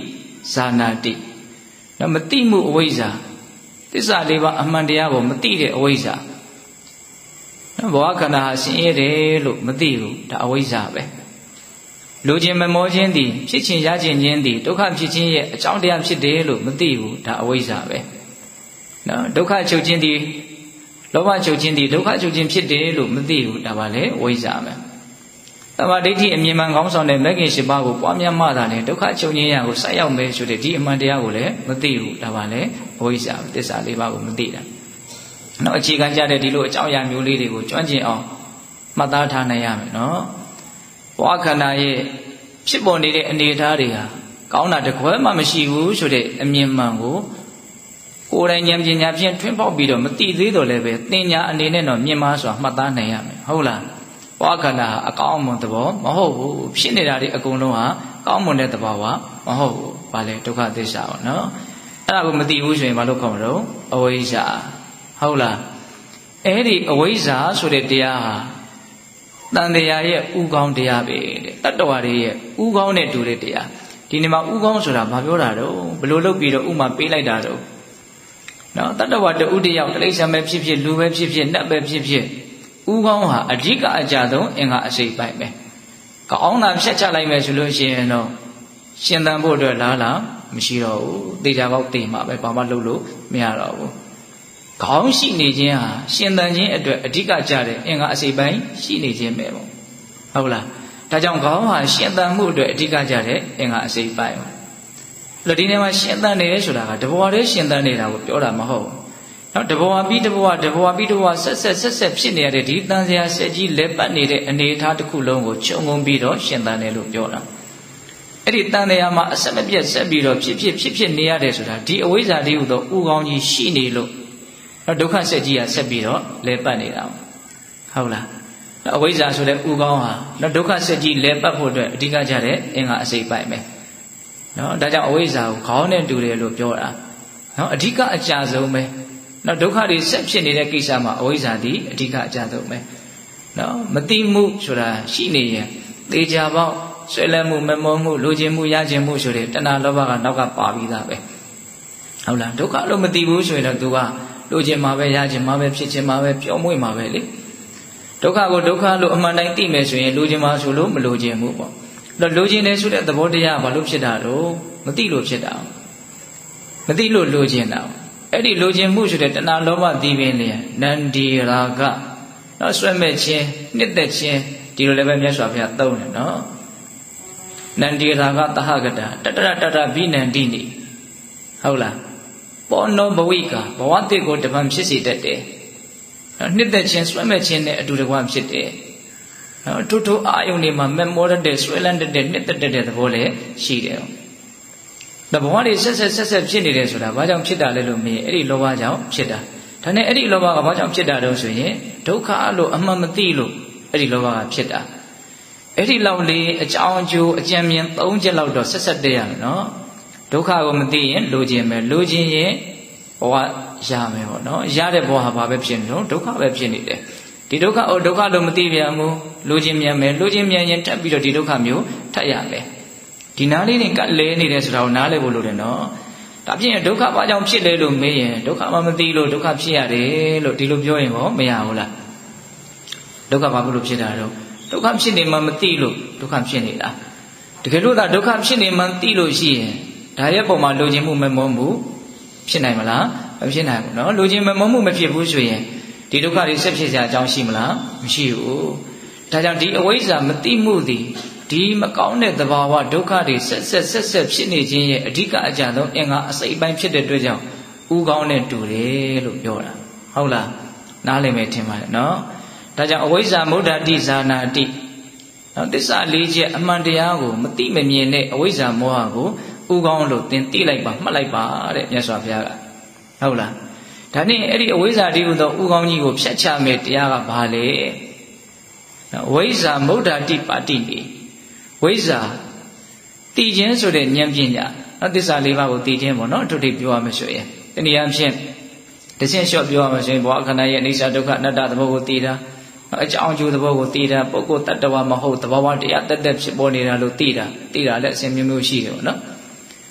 S1: ဇာနာတိနော်မတိမှုအဝိဇ္ဇာသစ္စာလေးပါးအမှန်တရားကိုမတိတဲ့အဝိဇ္ဇာနော်ဘဝခန္ဓာဟာဆင်းရဲတယ်လို့မသိဘူးဒါအဝိဇ္ဇာပဲလူချင်းမမောခြင်းသည်ဖြစ်ခြင်းရခြင်းခြင်းသည်ဒုက္ခဖြစ်ခြင်းရဲ့အကြောင်းတရားဖြစ်တယ်လို့မသိဘူးဒါအဝိဇ္ဇာပဲနော်ဒုက္ခချုပ်ခြင်းသည်လောဘချုပ်ခြင်းသည်ဒုက္ခချုပ်ခြင်းဖြစ်တယ်လို့မသိဘူးဒါပါလေအဝိဇ္ဇာပဲသမာဓိဋ္ဌိအမြင်မှန်ကောင်းဆောင်တဲ့မဂ္ဂင်၈ပါးကိုပွားများမှသာလေဒုက္ခချုပ်ခြင်းရာကိုဆက်ရောက်မယ်ဆိုတဲ့ဒီအမှန်တရားကိုလည်းမသိဘူးဒါပါလေအဝိဇ္ဇာသစ္စာ၄ပါးကိုမသိတာနော်အခြေခံကြတဲ့ဒီလိုအကြောင်းအရာမျိုးလေးတွေကိုကျွမ်းကျင်အောင်မှတ်သားထားနိုင်ရမယ်နော်ဘဝခန္ဓာရဲ့ဖြစ်ပေါ်နေတဲ့အနေအထားတွေဟာကောင်းတာတကွဲမှမရှိဘူးဆိုတဲ့အမြင်မှန်ကိုကိုယ်တိုင်ဉာဏ်ပညာဖြင့်ထွန်းပေါက်ပြီးတော့မသိသေးတော့လည်းပဲသင်ညာအနေနဲ့တော့မြင်မှားစွာမှတ်သားနိုင်ရမယ်ဟုတ်လားဘဝခန္ဓာဟာအကောင်းမွန်သဘောမဟုတ်ဘူးဖြစ်နေတာတွေအကုန်လုံးဟာကောင်းမွန်တဲ့သဘောပါမဟုတ်ဘူးဘာလဲဒုက္ခသစ္စာပေါ့နော်အဲ့ဒါကိုမသိဘူးဆိုရင်ဘာလို့ခေါ်မလို့အဝိဇ္ဇာဟုတ်လားအဲ့ဒီအဝိဇ္ဇာဆိုတဲ့တရားဟာတန်တရားရဲ့ဥကောင်းတရားပဲတဲ့တတ္တဝါတွေရဲ့ဥကောင်းနဲ့တူတဲ့တရားဒီနေ့မှာဥကောင်းဆိုတာဘာပြောတာတော့ဘယ်လိုလုပ်ပြီးတော့ဥမာပေးလိုက်တာတော့နော်တတ္တဝါတဥတယောက်တိရစ္ဆာန်ပဲဖြစ်ဖြစ်လူပဲဖြစ်ဖြစ်နတ်ပဲဖြစ်ဖြစ်ဥကောင်းဟာအဓိကအကြဆုံးအင်္ဂါအစိတ်ပိုင်းပဲကောင်းတာဖြတ်ချလိုက်မယ်ဆိုလို့ရှိရင်တော့ရှင်သန်ဖို့အတွက်လားလားမရှိတော့ဘူးသေချာပေါက်သေမှာပဲဘာမှလုပ်လို့မရတော့ဘူးခေါင်းရှိနေခြင်းဟာရှင်သန်ခြင်းအတွက်အဓိကကြတဲ့အင်္ဂါအစိတ်ပိုင်းရှိနေခြင်းပဲပေါ့ဟုတ်လားဒါကြောင့်ခေါင်းဟာရှင်သန်မှုအတွက်အဓိကကြတဲ့အင်္ဂါအစိတ်ပိုင်းပေါ့လို့ဒီနေ့မှာရှင်သန်နေတယ်ဆိုတာကတဘဝတည်းရှင်သန်နေတာကိုပြောတာမဟုတ်ဘူးနော်တဘဝပြီးတဘဝတဘဝပြီးတဘဝဆက်ဆက်ဖြစ်နေရတဲ့ဒီတန်စရာဆက်ကြီးလက်ပတ်နေတဲ့အနေအထားတစ်ခုလုံးကိုခြုံငုံပြီးတော့ရှင်သန်တယ်လို့ပြောတာအဲ့ဒီတန်တရားမှာအဆက်မပြတ်ဆက်ပြီးတော့ဖြစ်နေရတယ်ဆိုတာဒီအဝိဇ္ဇာတည်းဟူသောဥကောင်းကြီးရှိနေလို့ဒုက္ခဆက်ကြီးကဆက်ပြီးတော့လဲပတ်နေတာဟုတ်လားအဝိဇ္ဇာဆိုတဲ့ဥကောင်းဟာဒုက္ခဆက်ကြီးလဲပတ်ဖို့အတွက်အဓိကကြတဲ့အင်္ဂါအစိတ်ပိုင်းပဲနော်ဒါကြောင့်အဝိဇ္ဇာကိုခေါင်းနဲ့တူတယ်လို့ပြောတာနော်အဓိကအကြဆုံးပဲနော်ဒုက္ခတွေဆက်ဖြစ်နေတဲ့ကိစ္စမှာအဝိဇ္ဇာသည်အဓိကအကြဆုံးပဲနော်မသိမှုဆိုတာရှိနေရင်သေချာပေါက်ဆွဲလန်းမှုမမောမှုလိုချင်မှုရချင်မှုဆိုတဲ့တဏှာလောဘကနောက်ကပါပြီးသားပဲဟုတ်လားဒုက္ခလို့မသိဘူးဆိုရင်တော့သူကလိုချင်မှာပဲရချင်မှာပဲဖြစ်ချင်မှာပဲပျော်မွေ့မှာပဲလေဒုက္ခကိုဒုက္ခလို့အမှန်တိုင်းသိမယ်ဆိုရင်လိုချင်မှာဆိုလို့မလိုချင်ဘူးပေါ့တော့လိုချင်တယ်ဆိုတဲ့သဘောတရားဘာလို့ဖြစ်တာတော့မသိလို့ဖြစ်တာမသိလို့လိုချင်တာအဲ့ဒီလိုချင်မှုဆိုတဲ့တဏှာလောဘသိပင်လေနန္ဒီရာဂနော်ဆွဲမဲ့ခြင်းနှစ်သက်ခြင်းဒီလိုလည်းပဲမြတ်စွာဘုရားသုံးတယ်နော်နန္ဒီရာဂသဟဂတတတရတတဘိနန္ဒီနိဟုတ်လားပေါ်နောဘဝိကဘဝတိကိုတပံဖြစ်စေတတ်တယ်နှစ်သက်ခြင်းဆွဲမဲ့ခြင်းနဲ့အတူတကွဖြစ်တယ်ထို့အာယုန်တွေမှာမက်မောရတဲ့ဆွဲလန်းတဲ့နှစ်သက်တဲ့သဘောလည်းရှိတယ်။ဘဝတွေဆက်ဖြစ်နေတယ်ဆိုတာဘာကြောင့်ဖြစ်တာလဲလို့မေးအဲ့ဒီလောဘကြောင့်ဖြစ်တာ။ဒါနဲ့အဲ့ဒီလောဘကဘာကြောင့်ဖြစ်တာတုံးဆိုရင်ဒုက္ခလို့အမှန်မသိလို့အဲ့ဒီလောဘကဖြစ်တာ။အဲ့ဒီလောက်လေးအကြောင်းအကျိုးအကြံဉာဏ်၃ချက်လောက်တော့ဆက်တည်းရမယ်နော်။ဒုက္ခကိုမသိရင်လိုချင်မယ်လိုချင်ရင်ဘဝရမယ်ပေါ့နော်။ရတဲ့ဘဝဟာဘာပဲဖြစ်နေလို့ဒုက္ခပဲဖြစ်နေတယ်။ဒီဒုက္ခဒုက္ခလို့မသိပြန်ဘူးလိုချင်မြန်မယ်လိုချင်မြန်ရင်ထပ်ပြီးတော့ဒီဒုက္ခမျိုးထပ်ရမယ်ဒီနားလေးတွေကလဲနေတယ်ဆိုတာကိုနားလဲဖို့လိုတယ်နော်ဒါဖြစ်ရင်ဒုက္ခဘာကြောင့်ဖြစ်လဲလို့မေးရင်ဒုက္ခမှမသိလို့ဒုက္ခဖြစ်ရတယ်လို့ဒီလိုပြောရင်ဟောမရဘူးလားဒုက္ခဘာလို့ဖြစ်တာတော့ဒုက္ခဖြစ်နေမှမသိလို့ဒုက္ခဖြစ်နေတာတကယ်လို့သာဒုက္ခဖြစ်နေမှသိလို့ရှိရင်ဒါရဲ့ပုံမှာလိုချင်မှုမမောမှုဖြစ်နိုင်မလားမဖြစ်နိုင်ဘူးနော်လိုချင်မမောမှုမဖြစ်ဘူးဆိုရင်ဒီဒုက္ခတွေဆက်ဖြစ်ကြအကြောင်းရှိမလားမရှိဘူးဒါကြောင့်ဒီအဝိဇ္ဇာမသိမှုသည်ဒီမကောင်းတဲ့သဘာဝဒုက္ခတွေဆက်ဖြစ်နေခြင်းရဲ့အဓိကအကြဆုံးအင်္ဂါအစိတ်ပိုင်းဖြစ်တဲ့အတွက်ကြောင့်ဥကောင်းနဲ့တူတယ်လို့ပြောတာဟုတ်လားနားလည်မယ်ထင်ပါတယ်နော်ဒါကြောင့်အဝိဇ္ဇာမုဒ္ဒတိဇာနာတိနော်သစ္စာ၄ချက်အမှန်တရားကိုမသိမမြင်တဲ့အဝိဇ္ဇာမောဟကိုဥကောင်းလို့သင်သိလိုက်ပါမှတ်လိုက်ပါတဲ့မြတ်စွာဘုရားကဟုတ်လားဒါနဲ့အဲ့ဒီအဝိဇ္ဇာတည်းဟူသောဥကောင်းကြီးကိုဖြတ်ချမဲ့တရားကဘာလဲဝိဇ္ဇာမုဒ္ဒတိပါတိနိဝိဇ္ဇာတည်ခြင်းဆိုတဲ့ဉာဏ်ပညာသစ္စာ၄ပါးကိုတည်ခြင်းပေါ့နော်အထုထိပ်ပြောရမယ်ဆိုရင်တနည်းအားဖြင့်တစ်ချက်လျှော့ပြောရမယ်ဆိုရင်ဘဝခန္ဓာရဲ့အိဋ္ဌဒုက္ခအနတ္တသဘောကိုတည်တာအကြောင်းအကျိုးသဘောကိုတည်တာပုဂ္ဂိုလ်တ attva မဟုတ်သဘောဝတရားတက်ဖြစ်ပေါ်နေတာလို့တည်တာလည်းအစဉ်မျိုးမျိုးရှိတယ်ပေါ့နော်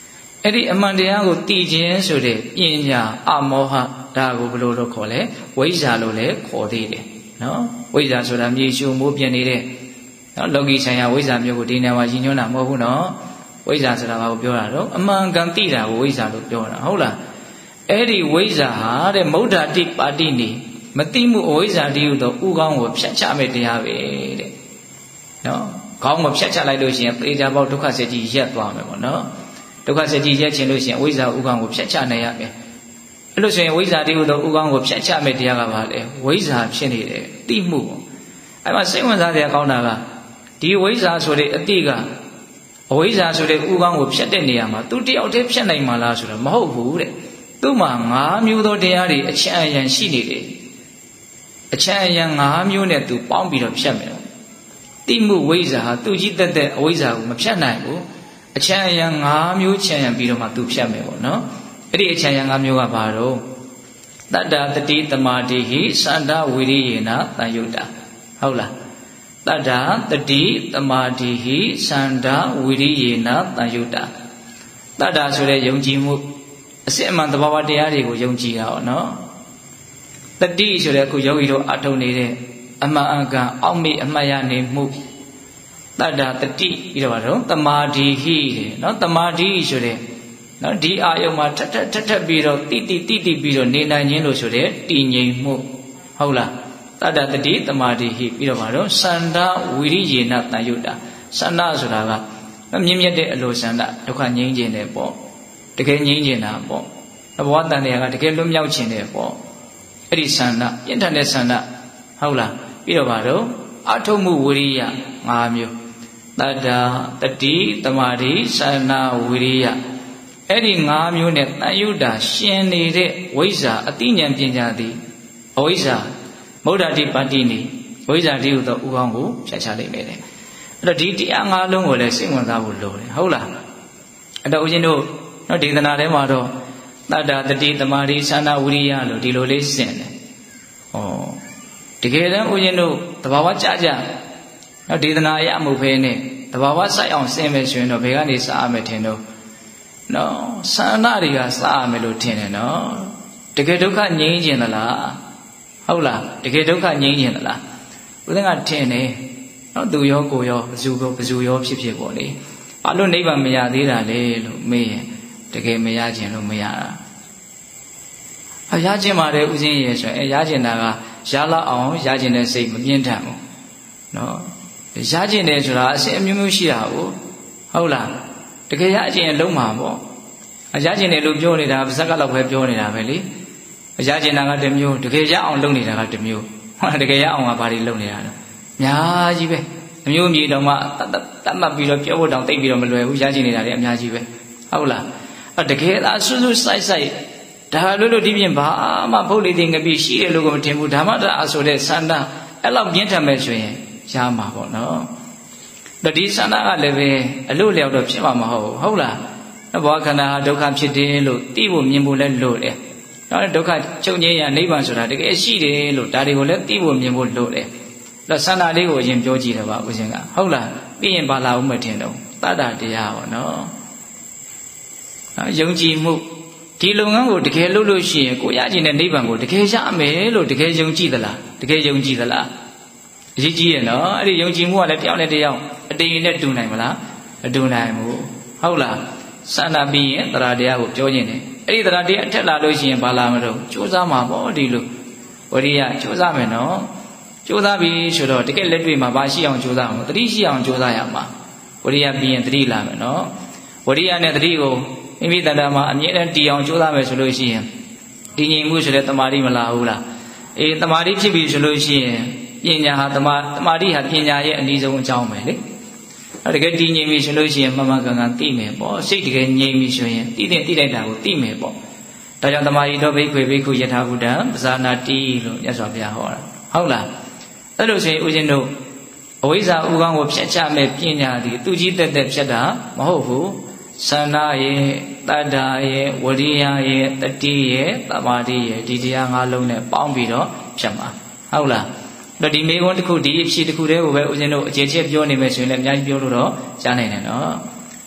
S1: အဲ့ဒီအမှန်တရားကိုသိခြင်းဆိုတဲ့ပညာအမောဟဒါကိုဘယ်လိုလို့ခေါ်လဲဝိဇ္ဇာလို့လည်းခေါ်သေးတယ်နော်ဝိဇ္ဇာဆိုတာမြေရှုမိုးပြနေတဲ့နော်လောကီဆိုင်ရာဝိဇ္ဇာမျိုးကိုဒီနေရာမှာရည်ညွှန်းတာမဟုတ်ဘူးနော်ဝိဇ္ဇာဆိုတာဘာကိုပြောတာတော့အမှန်ကန်သိတာကိုဝိဇ္ဇာလို့ပြောတာဟုတ်လားအဲ့ဒီဝိဇ္ဇာဟာတဲ့မௌဒ္ဓတိပါတိနေမသိမှုအဝိဇ္ဇာတည်းဟူသောဥကောင်းကိုဖြတ်ချမဲ့တရားပဲတဲ့နော်ခေါင်းကိုဖြတ်ချလိုက်လို့ရှိရင်ပေချာပေါက်ဒုက္ခစက်ကြီးရက်သွားမယ်ပေါ့နော်ဒုက္ခစက်ကြီးရက်ချင်လို့ရှိရင်ဝိဇ္ဇာဥကောင်းကိုဖြတ်ချနိုင်ရမယ်အဲ့လို့ဆိုရင်ဝိဇ္ဇာတည်းဟူသောဥကောင်းကိုဖြတ်ချမဲ့တရားကဘာလဲဝိဇ္ဇာဖြစ်နေတယ်သိမှုအဲ့မှာစိတ်ဝင်စားစရာကောင်းတာကဒီဝိဇ္ဇာဆိုတဲ့အတိကအဝိဇ္ဇာဆိုတဲ့ဥကောင်းကိုဖြတ်တဲ့နေရာမှာသူတယောက်တည်းဖြတ်နိုင်မှာလားဆိုတော့မဟုတ်ဘူးတဲ့သူ့မှာ၅မျိုးသောတရားတွေအချမ်းအယံရှိနေတယ်အချမ်းအယံ၅မျိုးနဲ့သူပေါင်းပြီးတော့ဖြတ်မယ်တိမှုဝိဇ္ဇာဟာသူကြီးတက်တဲ့အဝိဇ္ဇာကိုမဖြတ်နိုင်ဘူးအချမ်းအယံ၅မျိုးချမ်းရံပြီးတော့မှသူဖြတ်မယ်ပေါ့နော်အဲ့ဒီအချမ်းအယံ၅မျိုးကဘာတော့တတ္တတတိတမာတိဟိသန္တာဝိရိယေနတန်ယုတ္တာဟုတ်လားတတ္တတတိတမာတိဟိသန္တာဝိရိယေနတန်ယုတ္တာတတ္တဆိုတဲ့ယုံကြည်မှုအစစ်အမှန်သဘာဝတရားတွေကိုယုံကြည်တာပေါ့နော်တတိဆိုတဲ့အခုယောဂီတို့အထုံနေတဲ့အမှန်အကန်အောက်မေ့အမှတ်ရနေမှုတတ္တတတိပြီးတော့တော့တမာတိဟိတဲ့နော်တမာတိဆိုတဲ့နော်ဒီအာယုံမှာထက်ပြီးတော့တိပြီးတော့နေနိုင်ခြင်းလို့ဆိုတဲ့တည်ငြိမ်မှုဟုတ်လားတတ္တတတိတမာတိဟိပြီးတော့တော့စန္ဒဝိရိယေနတန်ယုတ္တာစန္ဒဆိုတာကမြင့်မြတ်တဲ့အလိုစန္ဒဒုက္ခငြိမ်းခြင်းတယ်ပေါ့တကယ်ငြိမ်းခြင်းတာပေါ့ဘဝတန်တရားကတကယ်လွတ်မြောက်ခြင်းတယ်ပေါ့အဲ့ဒီစန္ဒပြင်းထန်တဲ့စန္ဒဟုတ်လားပြီးတော့တော့အထုမှုဝိရိယ၅မျိုးတတ္တတတိတမာတိစန္ဒဝိရိယအဲ့ဒီ၅မျိုးနဲ့တန်ယုတ္တာရှင်နေတဲ့ဝိဇ္ဇာအတိညာဏ်ပညာသည်အဝိဇ္ဇာမௌဒ္ဓတိပါတိနေဝိဇ္ဇာတည်းဟူသောဥကောင်းကိုဖြတ်ချလိုက်မယ်တဲ့အဲ့တော့ဒီတရား၅လုံးကိုလည်းစိတ်ဝင်စားဖို့လိုတယ်ဟုတ်လားအဲ့တော့ဦးဇင်းတို့နော်ဒေသနာထဲမှာတော့တတ္တတတိတမာတိသန္တာဝိရိယလို့ဒီလိုလေးဆင်တယ်ဩတကယ်တမ်းဦးဇင်းတို့သဘာဝကြနော်ဒေသနာရမှုပဲနဲ့သဘာဝစိုက်အောင်ဆင်မယ်ဆိုရင်တော့ဘယ်ကနေစရမယ်ထင်တော့နော်သန္တာတွေကစရမယ်လို့ထင်တယ်နော်တကယ်ဒုက္ခငြိမ်းခြင်းသလားဟုတ်လားတကယ်ဒုက္ခငြိမ်းခြင်းသလားဦးဇင်းကထင်တယ်နော်သူရောကိုရောဘဇူရောဖြစ်ပေါ့လေဘာလို့နိဗ္ဗာန်မရသေးတာလဲလို့မေးရင်တကယ်မရခြင်းလို့မရတာရခြင်းပါတယ်ဦးဇင်းရဲ့ဆိုရင်ရခြင်းတာကရလောက်အောင်ရခြင်းတဲ့စိတ်မပြင်းထန်ဘူးနော်ရခြင်းတယ်ဆိုတာအစဉ်အမျိုးမျိုးရှိတာဟုတ်လားတကယ်ရခြင်းအလုံးမှာပေါ့ရခြင်းတယ်လို့ပြောနေတာပါဇက်ကလောက်ပဲပြောနေတာပဲလေရခြင်းတာကတစ်မျိုးတကယ်ရအောင်လုပ်နေတာကတစ်မျိုးဟုတ်တကယ်ရအောင်ကဘာတွေလုပ်နေတာလဲအများကြီးပဲအမျိုးမျိုးတောင်မှတတ်မှတ်ပြီးတော့ပြောဖို့တောင်သိပြီးတော့မလွယ်ဘူးရခြင်းနေတာတွေအများကြီးပဲဟုတ်လားတကယ်လားစွတ်စိုက်ဒါလို့ဒီပြင်ဘာမှဖုတ်လေတင်ငပြရှိတယ်လို့ကိုမထင်ဘူးဓမ္မတအဆိုတဲ့စန္ဒအဲ့လောက်ပြင်းထန်မဲ့ဆိုရင်ရမှာပေါ့နော်ဒီစန္ဒကလည်းပဲအလို့လျောက်တော့ဖြစ်မှာမဟုတ်ဘူးဟုတ်လားဘဝခန္ဓာဟာဒုက္ခဖြစ်တယ်လို့သိဖို့မြင်ဖို့လည်းလိုတယ်နော်ဒုက္ခချုပ်ငြိမ်းရနိဗ္ဗာန်ဆိုတာတကယ်ရှိတယ်လို့ဒါတွေကိုလည်းသိဖို့မြင်ဖို့လိုတယ်အဲ့စန္ဒလေးကိုအရင်ပြောကြည့်တယ်ပါဦးဇင်းကဟုတ်လားပြီးရင်ဘာလာဦးမထင်တော့တတ္တတရားပေါ့နော်ယုံကြည်မှုဒီလုပ်ငန်းကိုတကယ်လုပ်လို့ရှိရင်ကိုရခြင်းတဲ့နိဗ္ဗာန်ကိုတကယ်ရမယ်လို့တကယ်ယုံကြည်သလားတကယ်ယုံကြည်သလားအရေးကြီးရဲ့နော်အဲ့ဒီယုံကြည်မှုကလည်းတယောက်နဲ့တယောက်အတိမ်နဲ့တူနိုင်မလားမတူနိုင်ဘူးဟုတ်လားစန္ဒပြီးရင်သရတရားကိုပြောခြင်းတယ်အဲ့ဒီသရတရားအထက်လာလို့ရှိရင်ဘာလာမလို့ကြိုးစားမှာပေါ့ဒီလိုဝရိယကြိုးစားမယ်နော်ကြိုးစားပြီးဆိုတော့တကယ်လက်တွေ့မှာဘာရှိအောင်ကြိုးစားအောင်တတိရှိအောင်ကြိုးစားရမှာဝရိယပြီးရင်တတိလာမယ်နော်ဝရိယနဲ့တတိကိုမိမိတဏ္ဍာမှာအမြဲတမ်းတည်အောင်ကြိုးစားမယ်ဆိုလို့ရှိရင်တည်ငြိမ်မှုဆိုတဲ့တမာတိမလာဘူးလားအေးတမာတိဖြစ်ပြီဆိုလို့ရှိရင်ပညာဟာတမာတိဟာပညာရဲ့အနည်းဆုံးအကြောင်းပဲလေတကယ်တည်ငြိမ်ပြီဆိုလို့ရှိရင်မှန်မှန်ကန်ကန်သိမယ်ပေါ့စိတ်တကယ်ငြိမ်ပြီဆိုရင်သိလိုက်တာကိုသိမယ်ပေါ့ဒါကြောင့်တမာတိတော့ဘိက္ခွေဘိက္ခုယထာဘုဒ္ဓံပဇာနာတိလို့မြတ်စွာဘုရားဟောတာဟုတ်လားအဲ့လိုဆိုရင်ဦးဇင်းတို့အဝိဇ္ဇာဥကောင်းကိုဖြတ်ချမဲ့ပညာသည်သူကြီးတက်ဖြတ်တာမဟုတ်ဘူးစန္ဒရဲ့တတ္တာရဲ့ဝရိယရဲ့တတိရဲ့တမာတိရဲ့ဒီတရား၅လုံးနဲ့ပေါင်းပြီးတော့ဖြတ်မှာဟုတ်လားတော့ဒီမေခွန်းတစ်ခုဒီအဖြစ်တစ်ခုတည်းကိုပဲဦးဇင်းတို့အခြေချက်ပြောနေမယ်ဆိုရင်လည်းအများကြီးပြောလို့တော့ကြားနိုင်တယ်နော်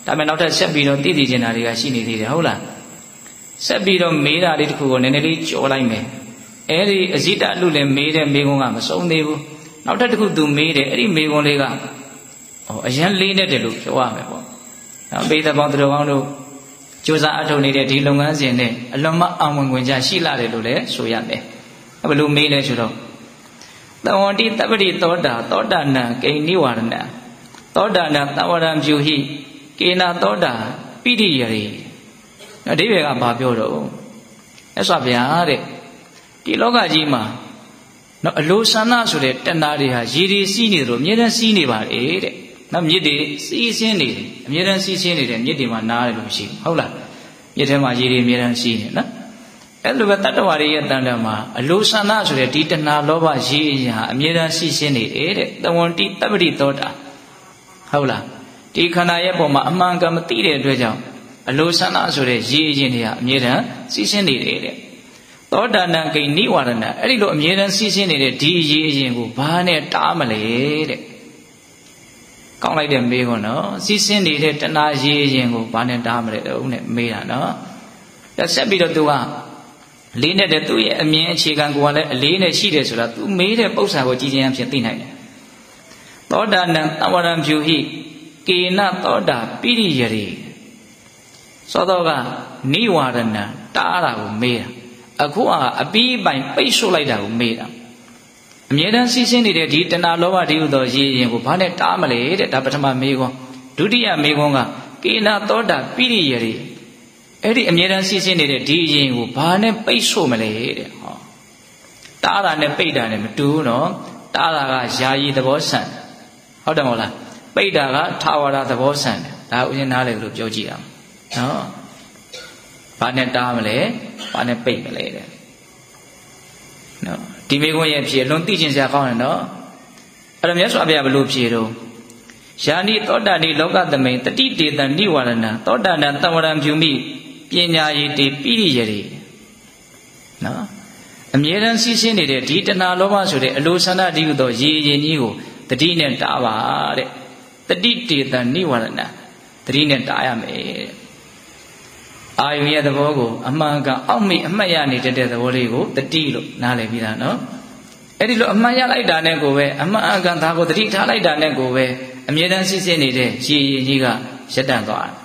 S1: ဒါပေမဲ့နောက်ထပ်ဆက်ပြီးတော့သိသိချင်တာတွေကရှိနေသေးတယ်ဟုတ်လားဆက်ပြီးတော့မေးတာလေးတစ်ခုကိုနည်းနည်းလေးကြော်လိုက်မယ်အဲ့ဒီအဇိတလူလည်းမေးတဲ့မေးခွန်းကမဆုံးသေးဘူးနောက်ထပ်တစ်ခုသူမေးတယ်အဲ့ဒီမေးခွန်းလေးကအရန်လေးနဲ့တယ်လို့ပြောရမယ်ပေါ့နော်ပေသပေါင်းသူတော်ကောင်းတို့ကြိုးစားအထောက်နေတဲ့ဒီလုပ်ငန်းစဉ်နဲ့အလွန်မှအောင်ဝင်ခွင့်ကြရှိလာတယ်လို့လည်းဆိုရမယ်ဘယ်လိုမေးလဲဆိုတော့သဝန္တိတပ္ပတိသောတာသောတာနံကိဏိဝရဏံသောတာနံသဝရံပြုဟိကေနသောတာပိရိယရေအဓိပ္ပာယ်ကဘာပြောတော့မြတ်စွာဘုရားတဲ့ဒီလောကကြီးမှာနော်အလိုဆန္ဒဆိုတဲ့တဏှာတွေဟာရည်ရည်စီးနေတယ်လို့အမြဲတမ်းစီးနေပါလေတဲ့နော်မြစ်တွေစီးဆင်းနေတယ်အမြဲတမ်းစီးဆင်းနေတယ်မြစ်တွေမှာနားတယ်လို့မရှိဘူးဟုတ်လားမြစ်ထဲမှာရည်ရည်အမြဲတမ်းစီးနေနော်အဲ့လိုပဲတတ္တဝါတွေရဲ့တန်တမှာအလိုဆန္ဒဆိုတဲ့ဒီတဏှာလောဘရည်ရည်ဟာအမြဲတမ်းစီးဆင်းနေတယ်တဲ့သဝန္တိတပ္ပတိသောတာဟုတ်လားဒီခန္ဓာရဲ့ပုံမှာအမှန်ကန်မသိတဲ့အတွက်ကြောင့်အလိုဆန္ဒဆိုတဲ့ရည်ရည်တွေဟာအမြဲတမ်းစီးဆင်းနေတယ်တဲ့သောတာနံကိဏိဝရဏအဲ့ဒီလိုအမြဲတမ်းစီးဆင်းနေတဲ့ဒီရည်ရည်ကိုဘာနဲ့တားမလဲတဲ့ကောင်းလိုက်တဲ့မေးခွန်းနော်စီးဆင်းနေတဲ့တဏှာရည်ရင်ကိုဘာနဲ့တားမလဲတော့နဲ့မေးတာနော်ဆက်ပြီးတော့သူကလေးနဲ့တဲ့သူ့ရဲ့အမြင်အခြေခံကိုကလည်းအလေးနဲ့ရှိတယ်ဆိုတာသူမေးတဲ့ပု္ပ္ပာကိုကြည်ကျင်ဖြင့်သိနိုင်တယ်သောတာနံသဝရံပြုဟိကေနသောတာပိရိယရေသောတော့ကနိဝရဏတားတာကိုမေးတာအခုကအပြီးပိုင်ပိတ်ဆို့လိုက်တာကိုမေးတာအမြဲတမ်းစီးဆင်းနေတဲ့ဒီတဏှာလောဘတည်းဟူသောရည်ရင်ကိုဘာနဲ့တားမလဲတဲ့ဒါပထမမေးခွန်းဒုတိယမေးခွန်းကကေနသောတာပိရိယရေအဲ့ဒီအမြဲတမ်းစီးဆင်းနေတဲ့ဒီရင်ကိုဘာနဲ့ပိတ်ဆို့မလဲတဲ့ဟောတားတာနဲ့ပိတ်တာနဲ့မတူဘူးနော်တားတာကယာယီသဘောဆန်ဟုတ်တယ်မဟုတ်လားပိတ်တာကထာဝရသဘောဆန်တယ်ဒါဥစဉ်နားလေလို့ပြောကြည့်အောင်နော်ဘာနဲ့တားမလဲဘာနဲ့ပိတ်မလဲတဲ့နော်ဒီမိခွန်းရဲ့ဖြေလွန်သိကျင်စရာကောင်းတယ်နော်အဲ့တော့မြတ်စွာဘုရားဘယ်လိုဖြေတော့ယာနိသောတာတိလောကသမိန်တတိတေတံနိဝရဏသောတာနံသဝရံပြုမိပညာရည်တေပိရိယရေနော်အမြဲတမ်းစီးဆင်းနေတဲ့ဒီတဏှာလောဘဆိုတဲ့အလိုဆန္ဒတည်းဟူသောရည်ရည်ကြီးကိုတတိနဲ့တားပါတဲ့တတိတေတံနိဝရဏတတိနဲ့တားရမယ်တဲ့အာယုရဲ့သဘောကိုအမှန်ကန်အောက်မေ့အမှတ်ရနေတဲ့သဘောလေးကိုတတိလို့နားလည်ပြီးတာနော်အဲ့ဒီလိုအမှန်ရလိုက်တာနဲ့ကိုပဲအမှန်အကန်သားကိုတတိထားလိုက်တာနဲ့ကိုပဲအမြဲတမ်းစစ်စစ်နေတဲ့ရည်ရည်ကြီးကရပ်တန့်သွားတယ်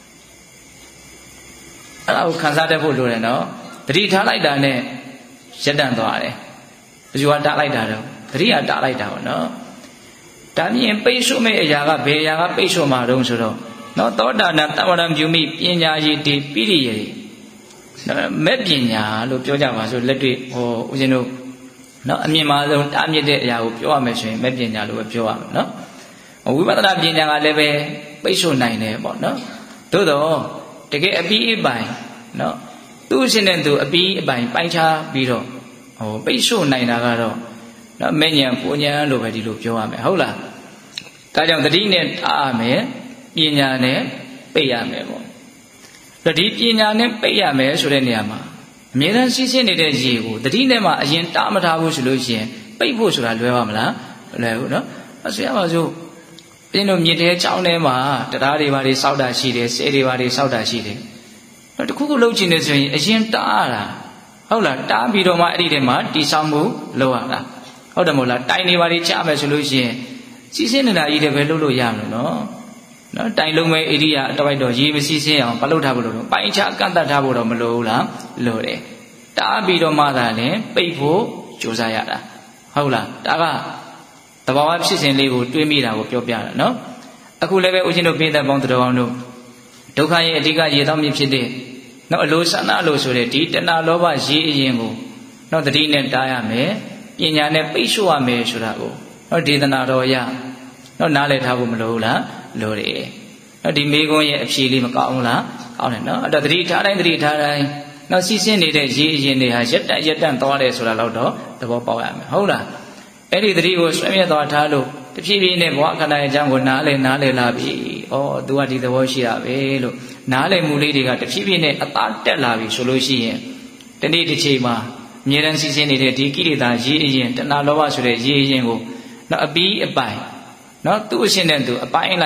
S1: အဲ့ဒါကိုခံစားတတ်ဖို့လိုတယ်နော်တတိထားလိုက်တာနဲ့ရပ်တန့်သွားတယ်ဘယ်သူကတားလိုက်တာတော့တတိကတားလိုက်တာပေါ့နော်ဒါမြင်ပိတ်ဆို့မဲ့အရာကဘယ်အရာကပိတ်ဆို့မှာတုံးဆိုတော့နော်သောတာနံသဝရံပြုမိပညာရည်တေပိရိယရေမဲ့ပညာလို့ပြောကြပါဆိုလက်တွေ့ဟောဦးဇင်းတို့နော်အမြင်မှာဆုံးတားမြစ်တဲ့အရာကိုပြောရမယ်ဆိုရင်မဲ့ပညာလို့ပဲပြောရမယ်နော်ဝိပဿနာပညာကလည်းပဲပိတ်ဆို့နိုင်တယ်ပေါ့နော်သို့တော့တကယ်အပြီးအပိုင်နော်သူ့အရှင်နဲ့သူအပြီးအပိုင်ပိုင်းခြားပြီးတော့ပိတ်ဆို့နိုင်တာကတော့နော်မဲ့ဉဏ်ပူဉဏ်လို့ပဲဒီလိုပြောရမယ်ဟုတ်လားဒါကြောင့်တတိနဲ့ထားရမယ်ပညာနဲ့ပိတ်ရမယ်ပေါ့ဒီပညာနဲ့ပိတ်ရမယ်ဆိုတဲ့နေရာမှာအမြဲတမ်းစီးဆင်းနေတဲ့ရေကိုတတိနဲ့မှအရင်တားမထားဘူးဆိုလို့ရှိရင်ပိတ်ဖို့ဆိုတာလွယ်ပါမလားမလွယ်ဘူးနော်ဆရာပါဆိုပြင်းတို့မြစ်တဲချောင်းထဲမှာတရားတွေဘာတွေစောက်တာရှိတယ်ဆဲတွေဘာတွေစောက်တာရှိတယ်တခုခုလုပ်ချင်နေဆိုရင်အရင်တားရတာဟုတ်လားတားပြီးတော့မှအဲ့ဒီထဲမှာတိဆောက်မှုလုပ်ရတာဟုတ်တယ်မဟုတ်လားတိုင်တွေဘာတွေချမယ်ဆိုလို့ရှိရင်စီးဆင်းနေတာကြီးတွေပဲလုပ်လို့ရမလို့နော်နော်တိုင်လုံးမဲ့ဧရိယာအတိုက်တော့ရေမစီးဆင်းအောင်မလုပ်ထားဘူးလို့ပိုင်ချကန့်တတ်ထားဖို့တော့မလိုဘူးလားလိုတယ်တားပြီးတော့မှသာလည်းပိတ်ဖို့ကြိုးစားရတာဟုတ်လားဒါကသဘာဝဖြစ်စဉ်လေးကိုတွေးမိတာကိုပြောပြတာနော်အခုလည်းပဲဦးဇင်းတို့ပိဿပေါင်းတော်အောင်တို့ဒုက္ခရဲ့အဓိကရေတောင်းမြစ်ဖြစ်တဲ့နော်အလိုဆန္ဒလို့ဆိုတဲ့ဒီတဏှာလောဘရေအရင်ကိုနော်တတိနဲ့တားရမယ်ပညာနဲ့ပိတ်ဆို့ရမယ်ဆိုတာကိုနော်ဒေသနာတော်ရနော်နားလည်ထားဖို့မလိုဘူးလားလိုတယ်နော်ဒီမိကုံးရဲ့အဖြေလေးမကောင်းဘူးလားကောင်းတယ်နော်အဲ့တော့တတိထားတိုင်းနော်စီးဆင်းနေတဲ့ရေအရင်တွေဟာရက်တန့်သွားတယ်ဆိုတာတော့သဘောပေါက်ရမယ်ဟုတ်လားအဲ့ဒီတတိကိုဆွဲမြဲသွားထားလို့တဖြည်းဖြည်းနဲ့ဘဝခန္ဓာရဲ့အကြောင်းကိုနားလည်လာပြီဩသူကဒီသဘောရှိရပဲလို့နားလည်မှုလေးတွေကတဖြည်းဖြည်းနဲ့အသာတက်လာပြီဆိုလို့ရှိရင်တနေ့တစ်ချိန်မှာအမြဲတမ်းစီးဆင်းနေတဲ့ဒီကိလေသာရေအရင်တဏှာလောဘဆိုတဲ့ရေအရင်ကိုနော်အပြီးအပိုင်နော်သူ့အရှင်နဲ့သူအပိုင်းလိုက်